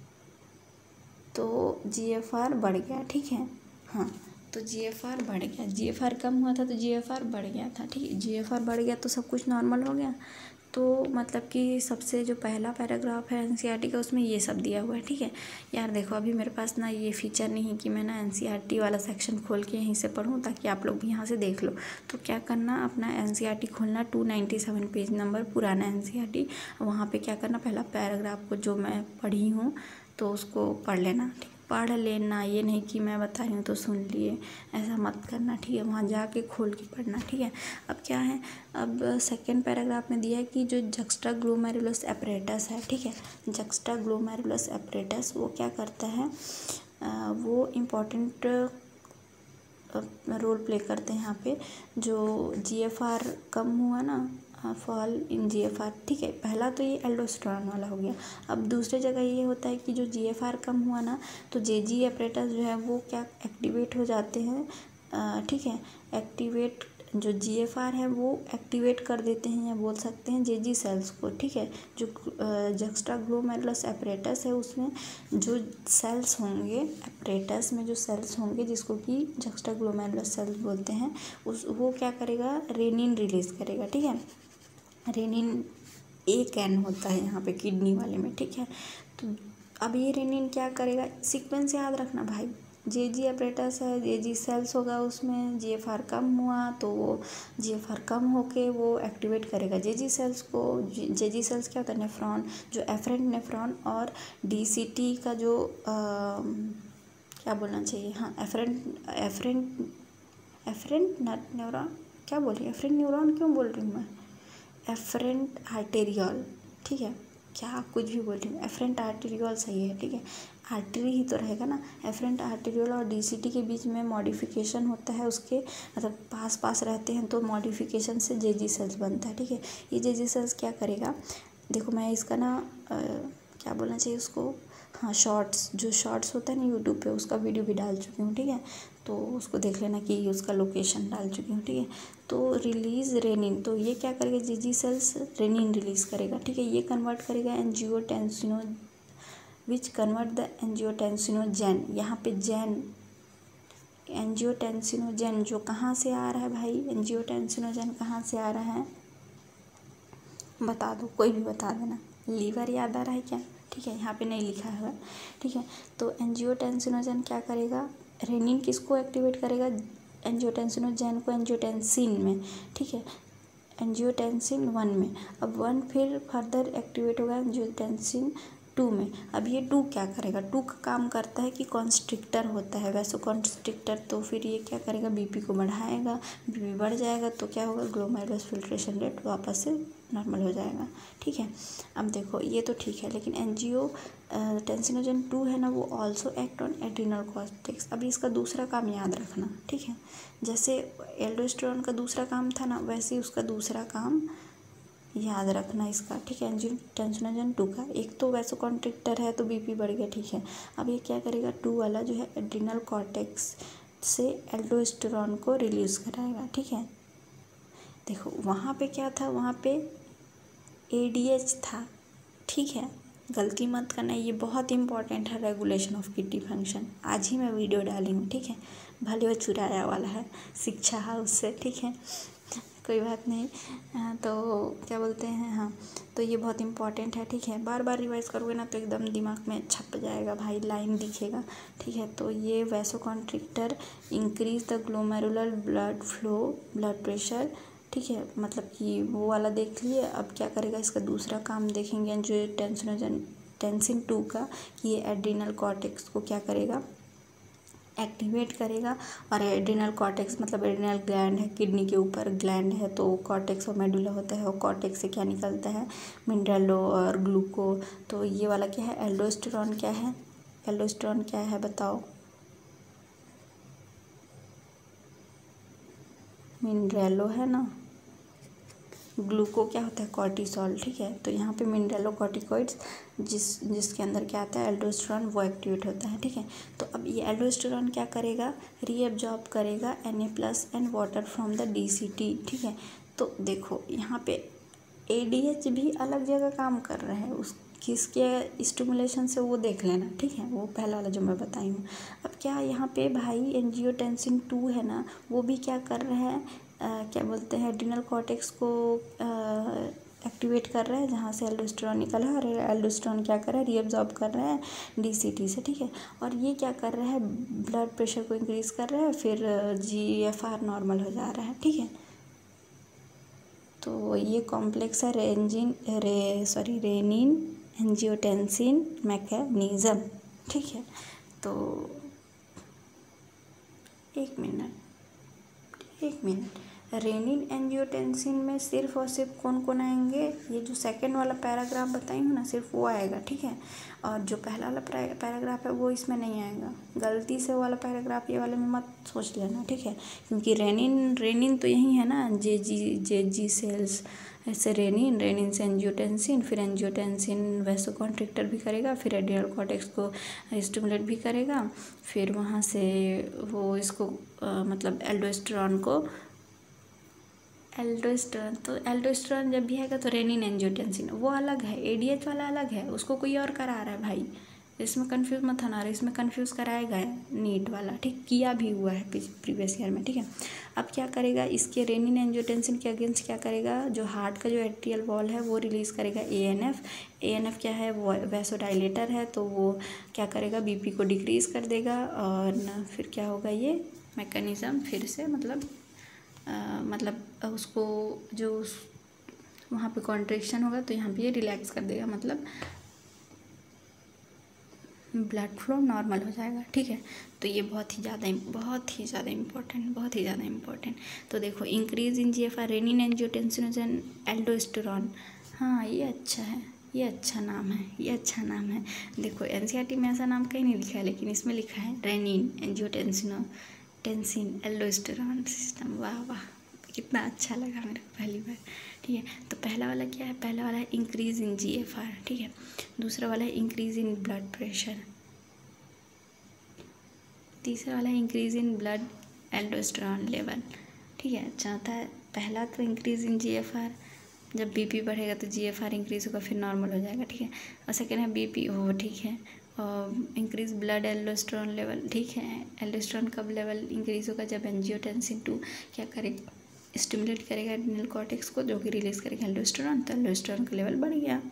[SPEAKER 1] तो जीएफआर बढ़ गया, ठीक है, हाँ तो जीएफआर बढ़ गया, जीएफआर कम हुआ था तो जीएफआर बढ़ गया था, ठीक है, जीएफआर बढ़ गया तो सब कुछ नॉर्मल हो गया, तो मतलब कि सबसे जो पहला पैराग्राफ है एनसीईआरटी का उसमें ये सब दिया हुआ है, ठीक है। यार देखो अभी मेरे पास ना ये फीचर नहीं है कि मैं ना एनसीईआरटी वाला सेक्शन खोल के यहीं से पढूं ताकि आप लोग भी यहाँ से देख लो, तो क्या करना, अपना एनसीईआरटी खोलना, 297 पेज नंबर पुराना एनसीईआरटी, वहाँ पे क्या करना, पहला पैराग्राफ को जो मैं पढ़ी हूँ तो उसको पढ़ लेना, ठीक, पढ़ लेना, ये नहीं कि मैं बता रही हूँ तो सुन लिए, ऐसा मत करना, ठीक है, वहाँ जाके खोल के पढ़ना, ठीक है। अब क्या है, अब सेकेंड पैराग्राफ में दिया है कि जो जक्स्टाग्लोमेरुलस एपरेटस है, ठीक है, जक्स्टाग्लोमेरुलस एपरेटस वो क्या करता है, वो इम्पॉर्टेंट रोल प्ले करते हैं यहाँ पे, जो जीएफआर कम हुआ ना, फॉल इन जीएफआर, ठीक है, पहला तो ये एल्डोस्टेरोन वाला हो गया। अब दूसरे जगह ये होता है कि जो जीएफआर कम हुआ ना तो जेजी एपरेटस जो है वो क्या एक्टिवेट हो जाते हैं, ठीक है, एक्टिवेट जो जीएफआर है वो एक्टिवेट कर देते हैं या बोल सकते हैं जेजी सेल्स को, ठीक है, जो जक्स्टाग्लोमेरुलस एपरेटस है उसमें जो सेल्स होंगे, एपरेटस में जो सेल्स होंगे जिसको कि जक्स्टाग्लोमेरुलस सेल्स बोलते हैं, वो क्या करेगा, रेनिन रिलीज़ करेगा, ठीक है, रेनिन एक एन होता है यहाँ पे किडनी वाले में, ठीक है। तो अब ये रेनिन क्या करेगा, सीक्वेंस याद रखना भाई, जेजी अपरेटस है, जेजी सेल्स होगा उसमें, जीएफआर कम हुआ तो वो जीएफआर कम होके वो एक्टिवेट करेगा जेजी सेल्स को। जेजी सेल्स क्या होता है, नेफ्रॉन, जो एफरेंट नेफ्रॉन और डीसीटी का जो क्या बोलना चाहिए, हाँ एफरेंट न्यूरॉन, क्या बोल रही है, एफरेंट न्यूरॉन क्यों बोल रही हूँ मैं, एफरेंट आर्टेरियल, ठीक है, क्या कुछ भी बोल रही हूँ, एफरेंट आर्टेरियल सही है, ठीक है, आर्टरी ही तो रहेगा ना। एफरेंट आर्टेरियल और डीसीटी के बीच में मॉडिफिकेशन होता है, उसके मतलब पास पास रहते हैं तो मॉडिफिकेशन से जेजी सेल्स बनता है, ठीक है। ये जेजी सेल्स क्या करेगा, देखो मैं इसका ना क्या बोलना चाहिए उसको, हाँ शॉर्ट्स, जो शॉर्ट्स होता है ना यूट्यूब पे, उसका वीडियो भी डाल चुकी हूँ, ठीक है, तो उसको देख लेना कि उसका लोकेशन डाल चुकी हूँ, ठीक है। तो रिलीज रेनिन, तो ये क्या करेगा, जेजी सेल्स रेनिन रिलीज करेगा, ठीक है, ये कन्वर्ट करेगा angiotensino which convert the angiotensinogen, यहाँ पे जेन एंजियोटेंसिनोजेन जो कहाँ से आ रहा है भाई, एंजियोटेंसिनोजेन कहाँ से आ रहा है बता दो, कोई भी बता देना, लीवर याद आ रहा है क्या, ठीक है, यहाँ पे नहीं लिखा है, ठीक है। तो एंजियोटेंसिनोजेन क्या करेगा, रेनिन किसको एक्टिवेट करेगा, एंजियोटेंसिनोजेन को एंजियोटेंसिन में, ठीक है, एंजियोटेंसिन 1 में, अब 1 फिर फर्दर एक्टिवेट होगा एंजियोटेंसिन 2 में। अब ये 2 क्या करेगा, 2 का काम करता है कि कॉन्स्ट्रिक्टर होता है, वैसे कॉन्स्ट्रिक्टर, तो फिर ये क्या करेगा, बीपी को बढ़ाएगा, बीपी बढ़ जाएगा तो क्या होगा, ग्लोमेरुलस फिल्ट्रेशन रेट वापस से नॉर्मल हो जाएगा, ठीक है। अब देखो ये तो ठीक है, लेकिन एंजियोटेंसिनोजेन 2 है ना, वो also act on adrenal cortex. अभी इसका दूसरा काम याद रखना, ठीक है, जैसे एल्डोस्टेरोन का दूसरा काम था ना, वैसे ही उसका दूसरा काम याद रखना इसका, ठीक है। एंजियोटेंसिनोजेन 2 का एक तो वैसे कॉन्ट्रिक्टर है तो बीपी बढ़ गया, ठीक है। अब ये क्या करेगा, 2 वाला जो है एड्रिनल कॉर्टेक्स से एल्डोस्टेरोन को रिलीज कराएगा, ठीक है। देखो वहाँ पे क्या था, वहाँ पे एडीएच था, ठीक है, गलती मत करना, ये बहुत इंपॉर्टेंट है, रेगुलेशन ऑफ किडनी फंक्शन। आज ही मैं वीडियो डाली हूँ, ठीक है, भले वो चुराया वाला है शिक्षा हाउस से, ठीक है, कोई बात नहीं। तो क्या बोलते हैं, हाँ, तो ये बहुत इंपॉर्टेंट है, ठीक है, बार बार रिवाइज करोगे ना तो एकदम दिमाग में छप जाएगा भाई, लाइन दिखेगा, ठीक है। तो ये vasoconstrictor increase the glomerular blood flow, blood pressure, ठीक है, मतलब कि वो वाला देख लिए। अब क्या करेगा, इसका दूसरा काम देखेंगे जो टेंसिन 2 का, कि ये एड्रिनल कॉर्टेक्स को क्या करेगा, एक्टिवेट करेगा। और एड्रिनल कॉर्टेक्स मतलब एड्रिनल ग्लैंड है, किडनी के ऊपर ग्लैंड है, तो कॉर्टेक्स और मेडुला होता है, और कॉर्टेक्स से क्या निकलता है, मिनरलो और ग्लूको। तो ये वाला क्या है, एल्डोस्टेरोन क्या है, एल्डोस्टेरोन क्या है बताओ, मिनरलो है ना, ग्लूको क्या होता है, कॉर्टिसोल, ठीक है। तो यहाँ पे मिनरलोकॉर्टिकॉइड्स जिसके अंदर क्या आता है, एल्डोस्टेरोन, वो एक्टिवेट होता है, ठीक है। तो अब ये एल्डोस्टेरोन क्या करेगा, रीअब्जॉर्ब करेगा Na+ and water from the DCT, ठीक है। तो देखो यहाँ पे ADH भी अलग जगह काम कर रहे हैं, उस किसके स्टिमुलेशन से वो देख लेना, ठीक है, वो पहला वाला जो मैं बताई हूँ। अब क्या यहाँ पे भाई एंजियोटेंसिन 2 है ना, वो भी क्या कर रहे हैं, क्या बोलते हैं, एड्रिनल कॉर्टेक्स को एक्टिवेट कर रहा है, जहाँ से एल्डोस्टेरोन निकला है, और एल्डोस्टेरोन क्या कर रहा है, रीअब्जॉर्ब कर रहा है DCT से, ठीक है। और ये क्या कर रहा है, ब्लड प्रेशर को इंक्रीज कर रहा है, फिर GFR नॉर्मल हो जा रहा है, ठीक है। तो ये कॉम्प्लेक्स है रेनिन एंजियोटेंसिन मैकेनिज्म, ठीक है। तो एक मिनट, रेनिन एंजियोटेंसिन में सिर्फ और सिर्फ कौन कौन आएंगे, ये जो सेकंड वाला पैराग्राफ बताई हूँ ना, सिर्फ वो आएगा, ठीक है। और जो पहला वाला पैराग्राफ है वो इसमें नहीं आएगा, गलती से वाला पैराग्राफ ये वाले में मत सोच लेना, ठीक है, क्योंकि रेनिन तो यही है ना, जेजी सेल्स, ऐसे रेनिन से एंजियोटेंसिन, फिर एंजियोटेंसिन वैसोकॉन्ट्रिक्टर भी करेगा, फिर एड्रिनल कॉर्टेक्स को स्टिमुलेट भी करेगा, फिर वहाँ से वो इसको मतलब एल्डोस्टेरोन तो एल्डोस्टेरोन जब भी आएगा तो रेनिन एंजियोटेंसिन वो अलग है, ADH वाला अलग है, उसको कोई और करा रहा है भाई, इसमें कंफ्यूज मत होना, और इसमें कंफ्यूज कराएगा नीट वाला, ठीक, किया भी हुआ है प्रीवियस ईयर में, ठीक है। अब क्या करेगा, इसके रेनिन एंजियोटेंसिन के अगेंस्ट क्या करेगा, जो हार्ट का जो एट्रियल वॉल है वो रिलीज़ करेगा एएनएफ। एएनएफ क्या है, वो वैसोडाइलेटर है, तो वो क्या करेगा, बीपी को डिक्रीज़ कर देगा, और ना फिर क्या होगा, ये मैकेनिज़्म फिर से मतलब उसको जो वहाँ पे कॉन्ट्रैक्शन होगा तो यहाँ पे ये रिलैक्स कर देगा, मतलब ब्लड फ्लो नॉर्मल हो जाएगा, ठीक है। तो ये बहुत ही ज़्यादा इम्पोर्टेंट। तो देखो, increase in GFR, renin angiotensin, aldosterone. हाँ, ये अच्छा है, ये अच्छा नाम है। देखो एनसीईआरटी में ऐसा नाम कहीं नहीं लिखा है, लेकिन इसमें लिखा है रेनिन एंजियोटेंसिन एल्डोस्टेरॉन सिस्टम। वाह वाह, कितना अच्छा लगा मेरे को पहली बार, ठीक है। तो पहला वाला क्या है, पहला वाला है इंक्रीज इन जीएफआर, ठीक है। दूसरा वाला है इंक्रीज इन ब्लड प्रेशर। तीसरा वाला है increase in blood aldosterone level, ठीक है। चौथा है, पहला तो इंक्रीज इन जीएफआर, जब बीपी बढ़ेगा तो जीएफआर इंक्रीज होगा, फिर नॉर्मल हो जाएगा, ठीक है। और सेकेंड है बीपी हो, ठीक है। और इंक्रीज ब्लड एल्डोस्टेरॉन लेवल, ठीक है। एल्डोस्टेरॉन कब लेवल इंक्रीज होगा, जब एंजियोटेंसिन 2 क्या करेगा, स्टिमुलेट करेगा एड्रिनल कॉर्टेक्स को, जो कि रिलीज करेगा एल्डोस्टेरॉन, तो एल्डोस्टेरॉन का लेवल बढ़ गया।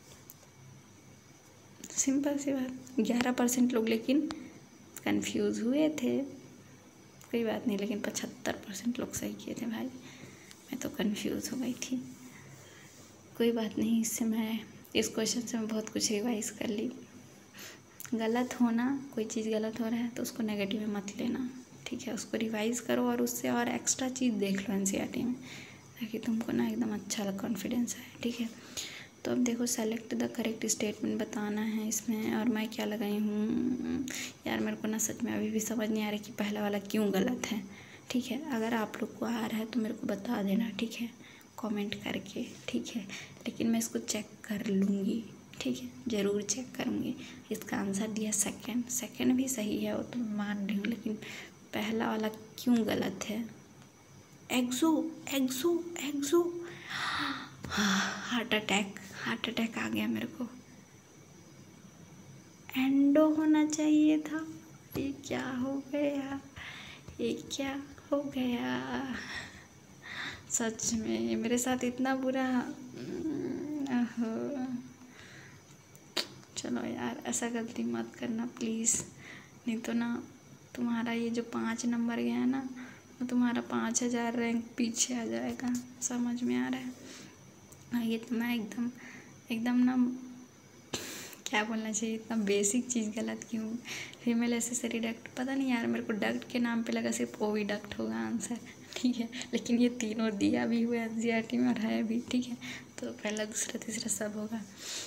[SPEAKER 1] सिंपल सी बात। 11% लोग लेकिन कंफ्यूज हुए थे, कोई बात नहीं, लेकिन 75% लोग सही किए थे भाई। मैं तो कंफ्यूज हो गई थी, कोई बात नहीं। इस क्वेश्चन से मैं बहुत कुछ रिवाइज कर ली। गलत होना, कोई चीज़ गलत हो रहा है तो उसको नेगेटिव में मत लेना, ठीक है। उसको रिवाइज करो और उससे और एक्स्ट्रा चीज़ देख लो एनसीईआरटी में, ताकि तुमको ना एकदम अच्छा कॉन्फिडेंस आए, ठीक है। तो अब देखो, सेलेक्ट द करेक्ट स्टेटमेंट बताना है इसमें, और मैं क्या लगाई हूँ यार, मेरे को ना सच में अभी भी समझ नहीं आ रहा कि पहला वाला क्यों गलत है, ठीक है। अगर आप लोग को आ रहा है तो मेरे को बता देना, ठीक है, कमेंट करके, ठीक है। लेकिन मैं इसको चेक कर लूँगी, ठीक है, ज़रूर चेक करूँगी। इसका आंसर दिया सेकंड भी सही है, वो तो मान रही हूँ, लेकिन पहला वाला क्यों गलत है। एक्सो हार्ट अटैक आ गया मेरे को। एंडो होना चाहिए था, ये क्या हो गया, सच में मेरे साथ इतना बुरा। चलो यार, ऐसा गलती मत करना प्लीज़, नहीं तो ना तुम्हारा ये जो 5 नंबर गया ना, वो तुम्हारा 5000 रैंक पीछे आ जाएगा, समझ में आ रहा है। ये तो मैं एकदम ना, क्या बोलना चाहिए, इतना बेसिक चीज़ गलत क्यों। फीमेल एसेसरी डक्ट, पता नहीं यार, मेरे को डक्ट के नाम पे लगा सिर्फ ओविडक्ट होगा आंसर, ठीक है। लेकिन ये तीनों दिया भी हुआ एनसीईआरटी में और है भी, ठीक है। तो पहला दूसरा तीसरा सब होगा।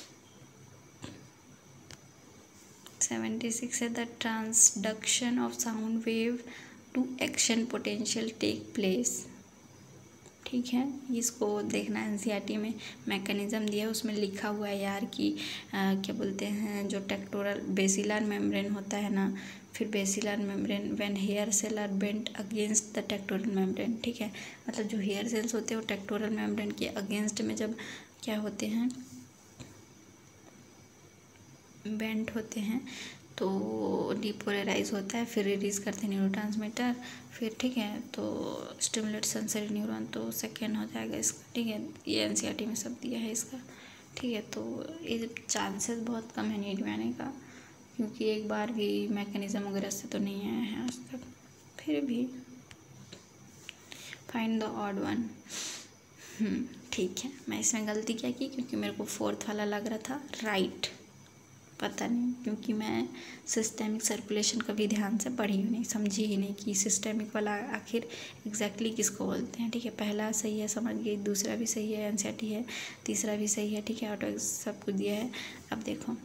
[SPEAKER 1] 76 है, the transduction of sound wave to action potential take place, ठीक है। इसको देखना है, एनसीईआरटी में मैकेनिज़्म दिया है, उसमें लिखा हुआ है यार कि क्या बोलते हैं, जो टेक्टोरल बेसिलर मेम्ब्रेन होता है ना, फिर basilar membrane when hair cell are bent against the tectorial membrane, ठीक है। मतलब जो हेयर सेल्स होते हैं वो टेक्टोरल मेम्ब्रेन के अगेंस्ट में जब क्या होते हैं, बेंट होते हैं, तो डिपोलराइज होता है, फिर रिलीज़ करते हैं न्यूरोट्रांसमीटर, फिर ठीक है, तो स्टिमुलेट सेंसरी न्यूरॉन, तो सेकेंड हो जाएगा इसका, ठीक है। ये एनसीईआरटी में सब दिया है इसका, ठीक है। तो ये चांसेस बहुत कम है नीट में आने का, क्योंकि एक बार भी मैकेनिज़्म वगैरह से तो नहीं आया है आज तक। फिर भी फाइंड द ऑड वन, ठीक है। मैं इसमें गलती क्या की, क्योंकि मेरे को 4th वाला लग रहा था राइट, पता नहीं, क्योंकि मैं सिस्टेमिक सर्कुलेशन कभी ध्यान से पढ़ी ही नहीं, समझी ही नहीं कि सिस्टेमिक वाला आखिर एग्जैक्टली किसको बोलते हैं, ठीक है। पहला सही है, समझ गई, दूसरा भी सही है, एनसीईआरटी है, तीसरा भी सही है, ठीक है, ऑटो सब कुछ दिया है। अब देखो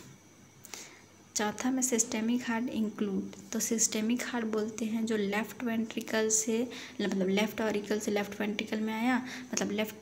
[SPEAKER 1] चौथा में सिस्टेमिक हार्ट इंक्लूड, तो सिस्टेमिक हार्ट बोलते हैं जो लेफ्ट वेंट्रिकल से, मतलब लेफ्ट ऑरिकल से लेफ्ट वेंट्रिकल में आया, मतलब लेफ्ट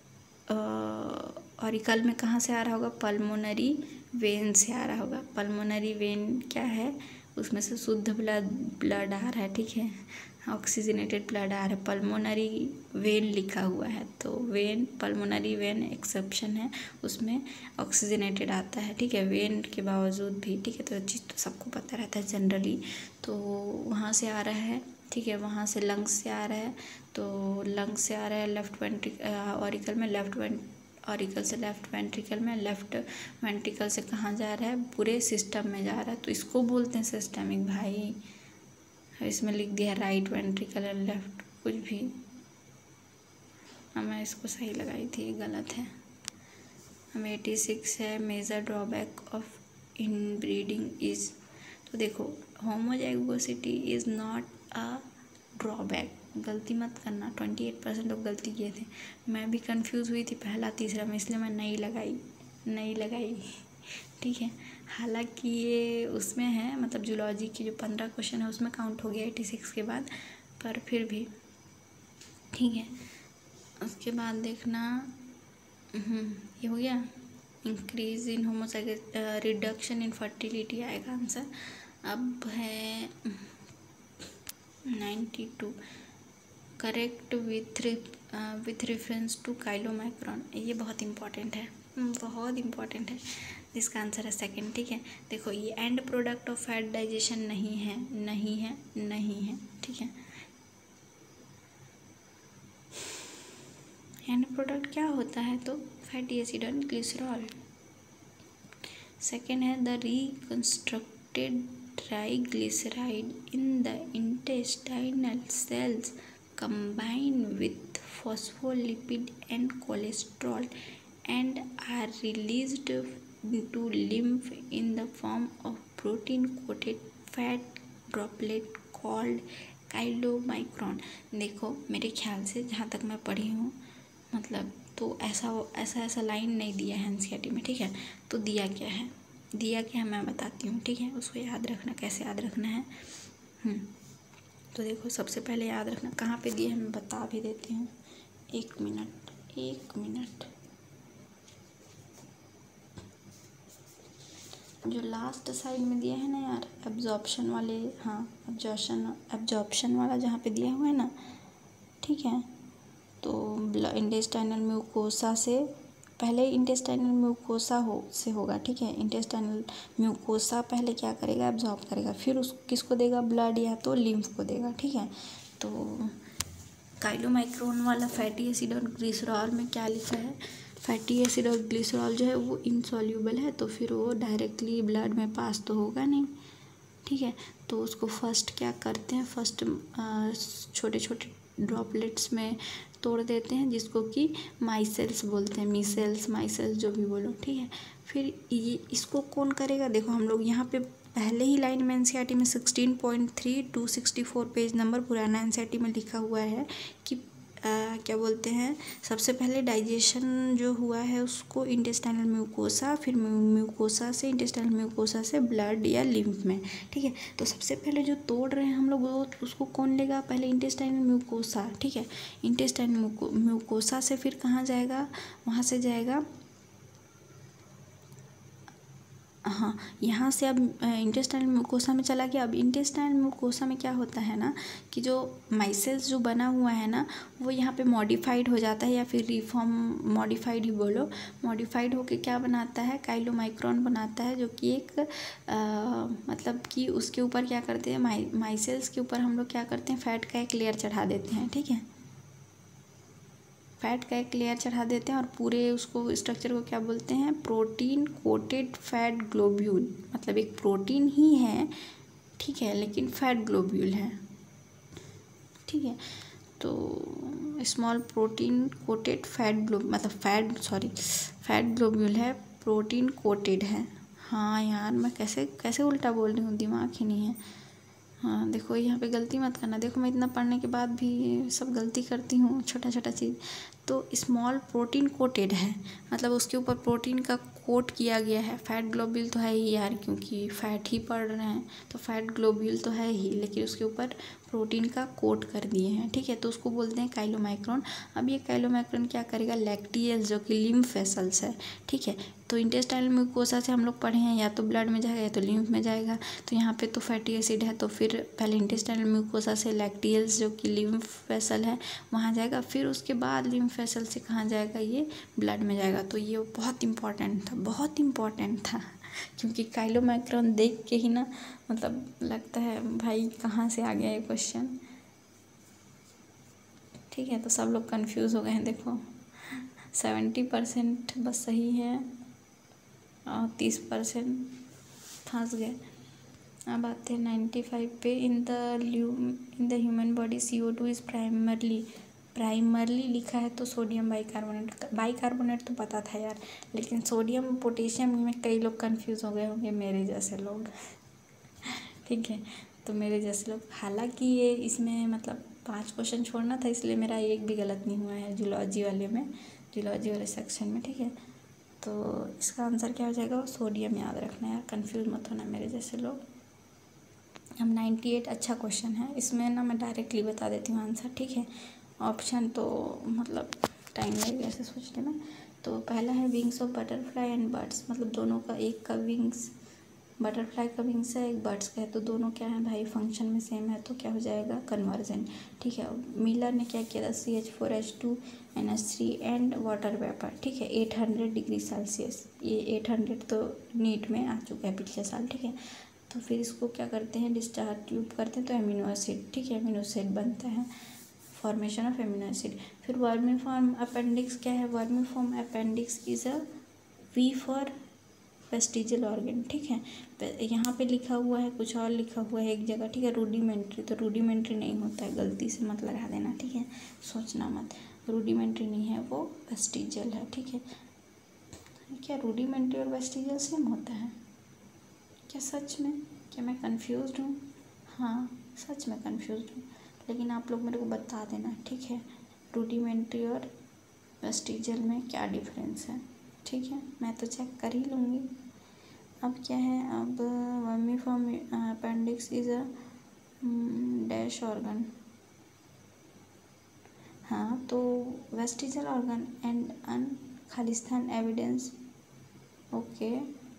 [SPEAKER 1] ऑरिकल में कहाँ से आ रहा होगा, पल्मोनरी वेन से आ रहा होगा। पल्मोनरी वेन क्या है, उसमें से शुद्ध ब्लड आ रहा है, ठीक है। ऑक्सीजनेटेड ब्लड आ रहा है, पल्मोनरी वेन लिखा हुआ है तो वेन, पल्मोनरी वेन एक्सेप्शन है, उसमें ऑक्सीजनेटेड आता है, ठीक है, वेन के बावजूद भी, ठीक है। तो ये चीज़ तो सबको पता रहता है जनरली। तो वहाँ से आ रहा है, ठीक है, वहाँ से लंग्स से आ रहा है, तो लंग्स से आ रहा है लेफ्ट ऑरिकल में, ऑरिकल से लेफ्ट वेंट्रिकल में, लेफ्ट वेंट्रिकल से कहाँ जा रहा है, पूरे सिस्टम में जा रहा है, तो इसको बोलते हैं सिस्टमिक भाई। इसमें लिख दिया राइट वेंट्रिकल और लेफ्ट, कुछ भी। मैं इसको सही लगाई थी, गलत है। 86 है, major drawback of inbreeding is, तो देखो homozygosity is not a drawback, गलती मत करना। 28% लोग गलती किए थे, मैं भी कंफ्यूज हुई थी पहला तीसरा में, इसलिए मैं नहीं लगाई, ठीक है। हालांकि ये उसमें है, मतलब जूलॉजी की जो 15 क्वेश्चन है उसमें काउंट हो गया 86 के बाद, पर फिर भी ठीक है। उसके बाद देखना, ये हो गया। Increase in homozygous, reduction in fertility आएगा आंसर। अब है 92, correct with reference to chylomicron, ये बहुत इंपॉर्टेंट है, बहुत इंपॉर्टेंट है। इसका आंसर है सेकंड, ठीक है। देखो ये end product of fat digestion नहीं है, ठीक है। एंड प्रोडक्ट क्या होता है, तो फैटी एसिड और ग्लिसरॉल। सेकेंड है the reconstructed triglyceride in the intestinal cells combine with phospholipid and cholesterol and are released into lymph in the form of protein coated fat droplet called chylomicron। देखो मेरे ख्याल से जहाँ तक मैं पढ़ी हूँ, मतलब तो ऐसा लाइन नहीं दिया है एनसीईआरटी में, ठीक है। तो दिया क्या है मैं बताती हूँ, ठीक है। उसको याद रखना, कैसे याद रखना है। तो देखो सबसे पहले याद रखना कहाँ पे दिया है, मैं बता भी देती हूँ। एक मिनट, जो लास्ट साइड में दिया है ना यार, एब्जॉर्प्शन वाले, हाँ एब्जॉर्प्शन वाला जहाँ पे दिया हुआ है ना, ठीक है। तो इंटेस्टाइनल म्यूकोसा से पहले इंटेस्टाइनल म्यूकोसा से होगा, ठीक है। इंटेस्टाइनल म्यूकोसा पहले क्या करेगा, एब्जॉर्ब करेगा, फिर किसको देगा, ब्लड या तो लिम्फ को देगा, ठीक है। तो काइलोमाइक्रोन वाला फैटी एसिड और ग्लिसरॉल में क्या लिखा है, फैटी एसिड और ग्लिसरॉल जो है वो इनसॉल्यूबल है, तो फिर वो डायरेक्टली ब्लड में पास तो होगा नहीं, ठीक है। तो उसको फर्स्ट क्या करते हैं, फर्स्ट छोटे छोटे ड्रॉपलेट्स में तोड़ देते हैं, जिसको कि माइसेल्स बोलते हैं, मीसेल्स माइसेल्स जो भी बोलो, ठीक है। फिर ये इसको कौन करेगा, देखो हम लोग यहाँ पे पहले ही लाइन में एनसीईआरटी में 16.3 264 पेज नंबर पुराना एनसीईआरटी में लिखा हुआ है कि क्या बोलते हैं, सबसे पहले डाइजेशन जो हुआ है उसको इंटेस्टाइनल म्यूकोसा, फिर म्यूकोसा से इंटेस्टाइनल म्यूकोसा से ब्लड या लिम्फ में, ठीक है। तो सबसे पहले जो तोड़ रहे हैं हम लोग वो उसको कौन लेगा, पहले इंटेस्टाइनल म्यूकोसा, ठीक है। इंटेस्टाइनल म्यूकोसा से फिर कहाँ जाएगा, वहाँ से जाएगा, हाँ यहाँ से अब इंटेस्टाइनल म्यूकोसा में चला गया। अब इंटेस्टाइनल म्यूकोसा में क्या होता है ना कि जो माइसेल्स जो बना हुआ है ना वो यहाँ पे मॉडिफाइड हो जाता है, या फिर रिफॉर्म, मॉडिफाइड ही बोलो, मॉडिफाइड होके क्या बनाता है, काइलोमाइक्रोन बनाता है, जो कि एक मतलब कि उसके ऊपर क्या करते हैं, माइसेल्स के ऊपर हम लोग क्या करते हैं, फैट का एक लेयर चढ़ा देते हैं, ठीक है। फैट का एक लेयर चढ़ा देते हैं और पूरे उसको स्ट्रक्चर को क्या बोलते हैं, प्रोटीन कोटेड फैट ग्लोब्यूल, मतलब एक प्रोटीन ही है, ठीक है, लेकिन फैट ग्लोब्यूल है, ठीक है। तो small protein coated fat globule है, प्रोटीन कोटेड है। हाँ यार मैं कैसे उल्टा बोल रही हूँ, दिमाग ही नहीं है। हाँ देखो यहाँ पे गलती मत करना, देखो मैं इतना पढ़ने के बाद भी सब गलती करती हूँ, छोटा चीज़। तो स्मॉल प्रोटीन कोटेड है, मतलब उसके ऊपर प्रोटीन का कोट किया गया है। फैट ग्लोब्यूल तो है ही यार, क्योंकि फैट ही पढ़ रहे हैं तो फैट ग्लोब्यूल तो है ही, लेकिन उसके ऊपर प्रोटीन का कोट कर दिए हैं, ठीक है, तो उसको बोलते हैं काइलोमाइक्रोन। अब ये काइलोमाइक्रोन क्या करेगा, लैक्टियस जो कि लिम्फ वेसल्स है, ठीक है, तो इंटेस्टाइनल म्यूकोसा से हम लोग पढ़े हैं, या तो ब्लड में जाएगा या तो लिम्फ में जाएगा। तो यहाँ पे तो फैटी एसिड है, तो फिर पहले इंटेस्टाइनल म्यूकोसा से लैक्टियस जो कि लिम्फ वेसल है वहाँ जाएगा, फिर उसके बाद लिम्फ वेसल से कहाँ जाएगा, ये ब्लड में जाएगा। तो ये बहुत इंपॉर्टेंट था, बहुत इंपॉर्टेंट था, क्योंकि काइलोमाइक्रोन देख के ही ना मतलब लगता है भाई कहाँ से आ गया ये क्वेश्चन, ठीक है। तो सब लोग कंफ्यूज हो गए हैं, देखो 70% बस सही है और 30% फंस गए। अब आते हैं 95 पे। In the human body CO2 is primarily लिखा है तो सोडियम बाइकार्बोनेट तो पता था यार, लेकिन सोडियम पोटेशियम में कई लोग कंफ्यूज हो गए होंगे, मेरे जैसे लोग, ठीक है, तो मेरे जैसे लोग। हालांकि ये इसमें मतलब 5 क्वेश्चन छोड़ना था, इसलिए मेरा एक भी गलत नहीं हुआ है जूलॉजी वाले सेक्शन में, ठीक है। तो इसका आंसर क्या हो जाएगा, सोडियम याद रखना यार, कंफ्यूज मत होना मेरे जैसे लोग। अब 98 अच्छा क्वेश्चन है, इसमें ना मैं डायरेक्टली बता देती हूँ आंसर, ठीक है, ऑप्शन तो मतलब टाइम लगेगा ऐसे सोचने में। तो पहला है wings of butterfly and birds, मतलब दोनों का, एक का विंग्स बटरफ्लाई का विंग्स है, एक बर्ड्स का है, तो दोनों क्या है भाई, फंक्शन में सेम है, तो क्या हो जाएगा, कन्वर्जन, ठीक है। मिलर ने क्या किया था, CH4H2NH3 एंड वाटर वेपर, ठीक है, 800 डिग्री सेल्सियस, ये 800 तो नीट में आ चुका है पिछले साल, ठीक है। तो फिर इसको क्या करते हैं, डिस्चार्ज ट्यूब करते हैं तो एमिनो एसिड, ठीक है, एमिनो एसिड बनता है, फॉर्मेशन ऑफ एमिनो एसिड। फिर वर्मीफॉर्म अपेंडिक्स क्या है, vermiform appendix is a V for vestigial organ, ठीक है। यहाँ पे लिखा हुआ है, कुछ और लिखा हुआ है एक जगह, ठीक है, रूडिमेंट्री, तो रूडिमेंट्री नहीं होता है, गलती से मत लगा देना, ठीक है, सोचना मत, रूडिमेंट्री नहीं है वो, वेस्टिजियल है, ठीक है। क्या रूडिमेंट्री और वेस्टिजियल सेम होता है क्या, सच में, क्या मैं कंफ्यूज्ड हूँ? हाँ सच में कंफ्यूज्ड हूँ, लेकिन आप लोग मेरे को बता देना, ठीक है, रूडिमेंट्री और वेस्टिजियल में क्या डिफरेंस है, ठीक है, मैं तो चेक कर ही लूँगी। अब क्या है, अब vermiform appendix is a dash organ, हाँ, तो वेस्टिजियल ऑर्गन एंड अन खालिस्तान एविडेंस, ओके।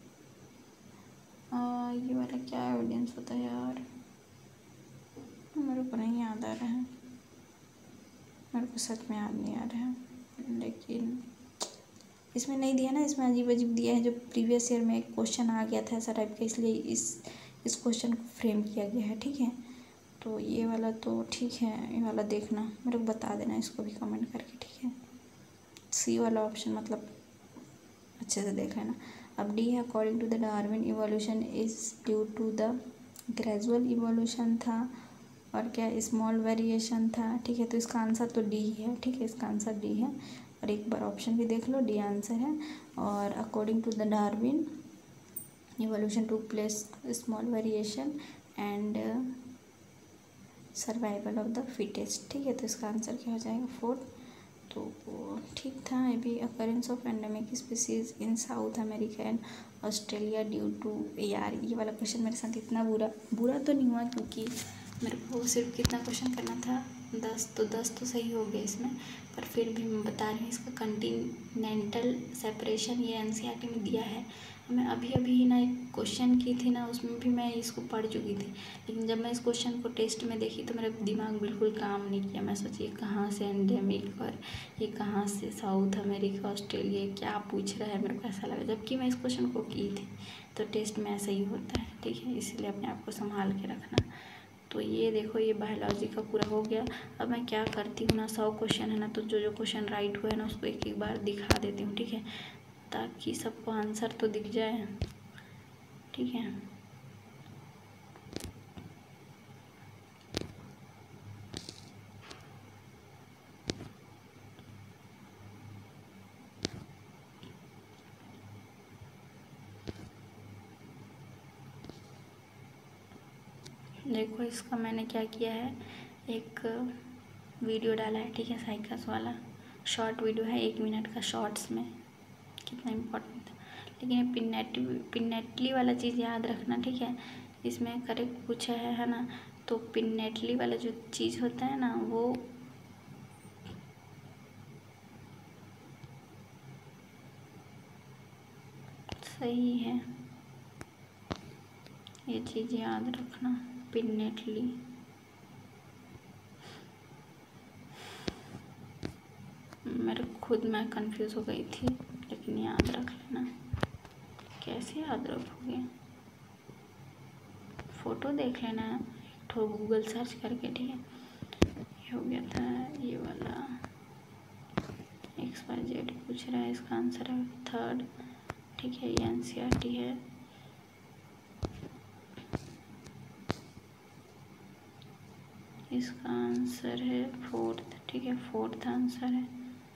[SPEAKER 1] ये वाला क्या एविडेंस होता है यार, मेरे को नहीं याद आ रहा है, मेरे को सच में याद नहीं आ रहा है, लेकिन इसमें नहीं दिया ना, इसमें अजीब अजीब दिया है, जो प्रीवियस ईयर में एक क्वेश्चन आ गया था ऐसा टाइप का, इसलिए इस क्वेश्चन को फ्रेम किया गया है, ठीक है। तो ये वाला तो ठीक है, ये वाला देखना, मेरे को बता देना इसको भी कमेंट करके, ठीक है। सी वाला ऑप्शन मतलब अच्छे से देख लेना। अब डी है, according to the Darwin evolution is due to the gradual evolution था, और क्या स्मॉल वेरिएशन था, ठीक है, तो इसका आंसर तो डी है, ठीक है, इसका आंसर डी है, और एक बार ऑप्शन भी देख लो, डी आंसर है। और according to the Darwin evolution took place small variation and survival of the fittest, ठीक है, तो इसका आंसर क्या हो जाएगा, 4। तो ठीक था ये भी। Occurrence of endemic species in south America and Australia due to, यार ये वाला क्वेश्चन मेरे साथ इतना बुरा तो नहीं हुआ, क्योंकि मेरे को सिर्फ कितना क्वेश्चन करना था, 10, तो 10 तो सही हो गए इसमें, पर फिर भी मैं बता रही हूँ इसका कंटिनेंटल सेपरेशन ये NCERT में दिया है। मैं अभी अभी ना एक क्वेश्चन की थी ना, उसमें भी मैं इसको पढ़ चुकी थी, लेकिन जब मैं इस क्वेश्चन को टेस्ट में देखी तो मेरा दिमाग बिल्कुल काम नहीं किया, मैं सोची ये कहाँ से एंडेमिक और ये कहाँ से साउथ अमेरिका ऑस्ट्रेलिया, क्या पूछ रहा है, मेरे को ऐसा लगा, जबकि मैं इस क्वेश्चन को की थी। तो टेस्ट में ऐसा ही होता है, ठीक है, इसलिए अपने आप को संभाल के रखना। तो ये देखो, ये बायोलॉजी का पूरा हो गया। अब मैं क्या करती हूँ ना, 100 क्वेश्चन है ना, तो जो जो क्वेश्चन राइट हुए ना उसको एक एक बार दिखा देती हूँ, ठीक है, ताकि सबको आंसर तो दिख जाए, ठीक है। देखो इसका मैंने क्या किया है, एक वीडियो डाला है, ठीक है, साइकस वाला शॉर्ट वीडियो है, 1 मिनट का, शॉर्ट्स में कितना इम्पोर्टेंट था, लेकिन ये पिनेटली वाला चीज़ याद रखना, ठीक है। इसमें करेक्ट पूछा है ना, तो पिनेटली वाला जो चीज़ होता है ना वो सही है। ये चीज़ याद रखना, पिनेटली। मैं कंफ्यूज हो गई थी, लेकिन याद रख लेना। कैसे याद रखोगे? फ़ोटो देख लेना तो गूगल सर्च करके, ठीक है। ये हो गया था ये वाला। XYZ पूछ रहा है, इसका आंसर है 3rd, ठीक है। ये NCERT है। इसका आंसर है 4th, ठीक है। 4th आंसर है।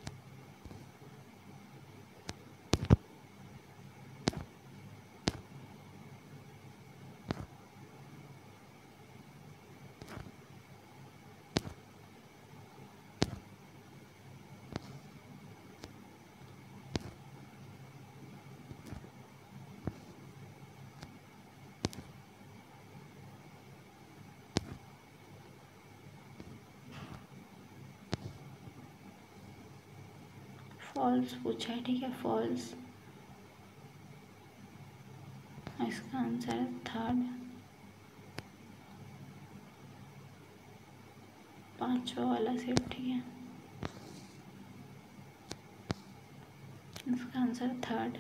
[SPEAKER 1] फॉल्स पूछा है, ठीक है। फॉल्स, इसका आंसर है 3rd, 5वां वाला सेट, ठीक है। इसका answer 3rd।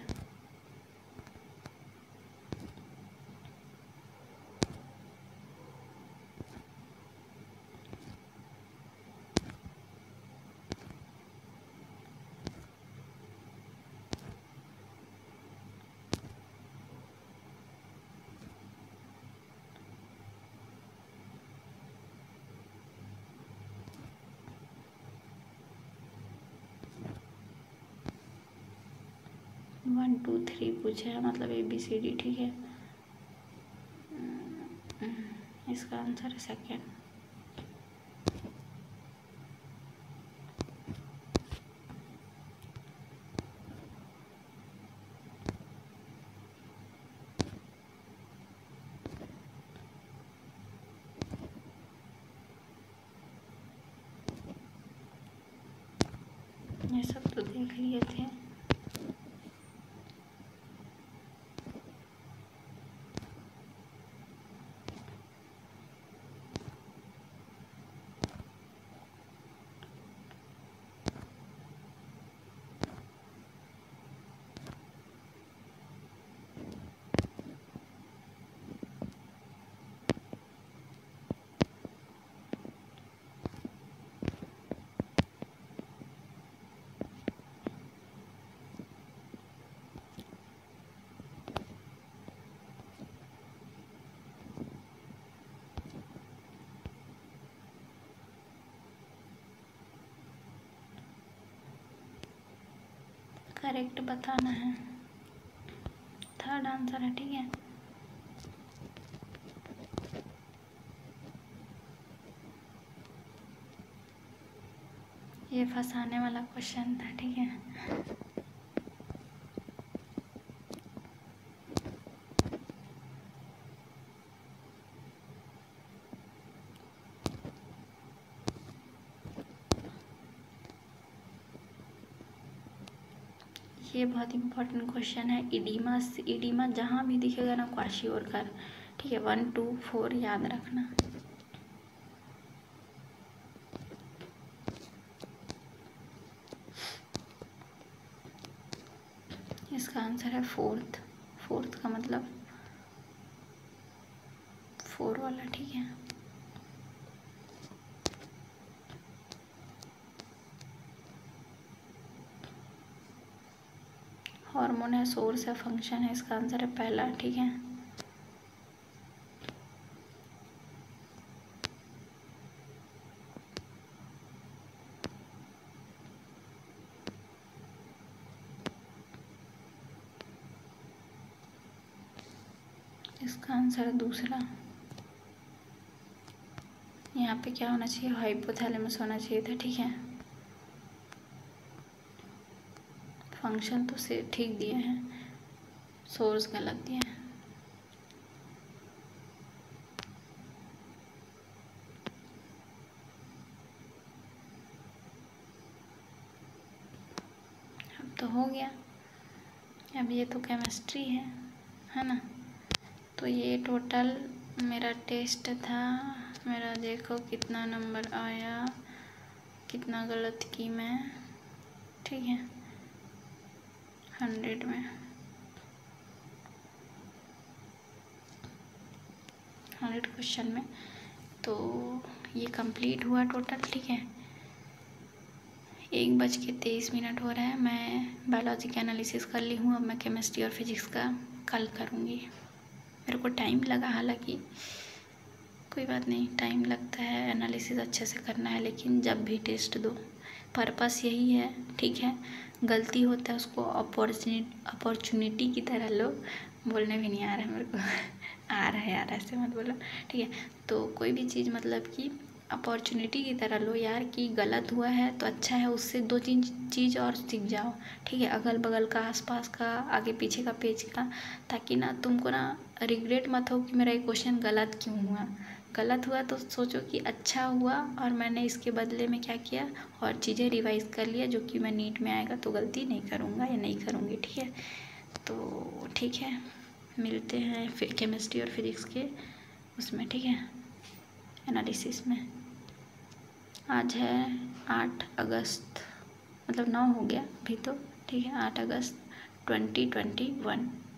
[SPEAKER 1] One two three पूछा है, मतलब ABCD, ठीक है। इसका आंसर है 2nd। ये सब तो देख लिए थे। करेक्ट बताना है। 3rd आंसर है, ठीक है। ये फंसाने वाला क्वेश्चन था, ठीक है। ये बहुत इंपॉर्टेंट क्वेश्चन है। इडीमा जहाँ भी दिखेगा ना क्वाशियोरकर, ठीक है। 1 2 4 याद रखना। इसका आंसर है 4th का मतलब 4 वाला, ठीक है। हार्मोन है, सोर्स है, फंक्शन है। इसका आंसर है पहला, ठीक है। इसका आंसर है दूसरा। यहाँ पे क्या होना चाहिए? हाइपोथैलेमस होना चाहिए था, ठीक है। फंक्शन तो से ठीक दिए हैं। सोर्स गलत दिया है। अब तो हो गया। अब ये तो केमिस्ट्री है ना। तो ये टोटल मेरा टेस्ट था। मेरा देखो कितना नंबर आया, कितना गलत की मैं, ठीक है, 100 में, 100 क्वेश्चन में। तो ये कंप्लीट हुआ टोटल, ठीक है। 1:23 हो रहा है। मैं बायोलॉजी का एनालिसिस कर ली हूँ। अब मैं केमिस्ट्री और फिजिक्स का कल करूँगी। मेरे को टाइम लगा, हालांकि कोई बात नहीं, टाइम लगता है, एनालिसिस अच्छे से करना है, लेकिन जब भी टेस्ट दो पर्पस यही है, ठीक है। गलती होता है उसको अपॉर्चुनिटी की तरह लो। बोलने भी नहीं आ रहा है मेरे को आ रहा है यार, ऐसे मत बोलो, ठीक है। तो कोई भी चीज़ मतलब कि अपॉर्चुनिटी की तरह लो यार, कि गलत हुआ है तो अच्छा है, उससे 2-3 चीज़ और सीख जाओ, ठीक है। अगल बगल का, आसपास का, आगे पीछे का पेज का, ताकि ना तुमको ना रिग्रेट मत हो कि मेरा ये क्वेश्चन गलत क्यों हुआ। गलत हुआ तो सोचो कि अच्छा हुआ और मैंने इसके बदले में क्या किया, और चीज़ें रिवाइज़ कर लिया, जो कि मैं नीट में आएगा तो गलती नहीं करूँगा या नहीं करूँगी, ठीक है। तो ठीक है, मिलते हैं फिर केमिस्ट्री और फिजिक्स के उसमें, ठीक है, एनालिसिस में। आज है 8 अगस्त, मतलब 9 हो गया अभी तो, ठीक है, 8 अगस्त 2021।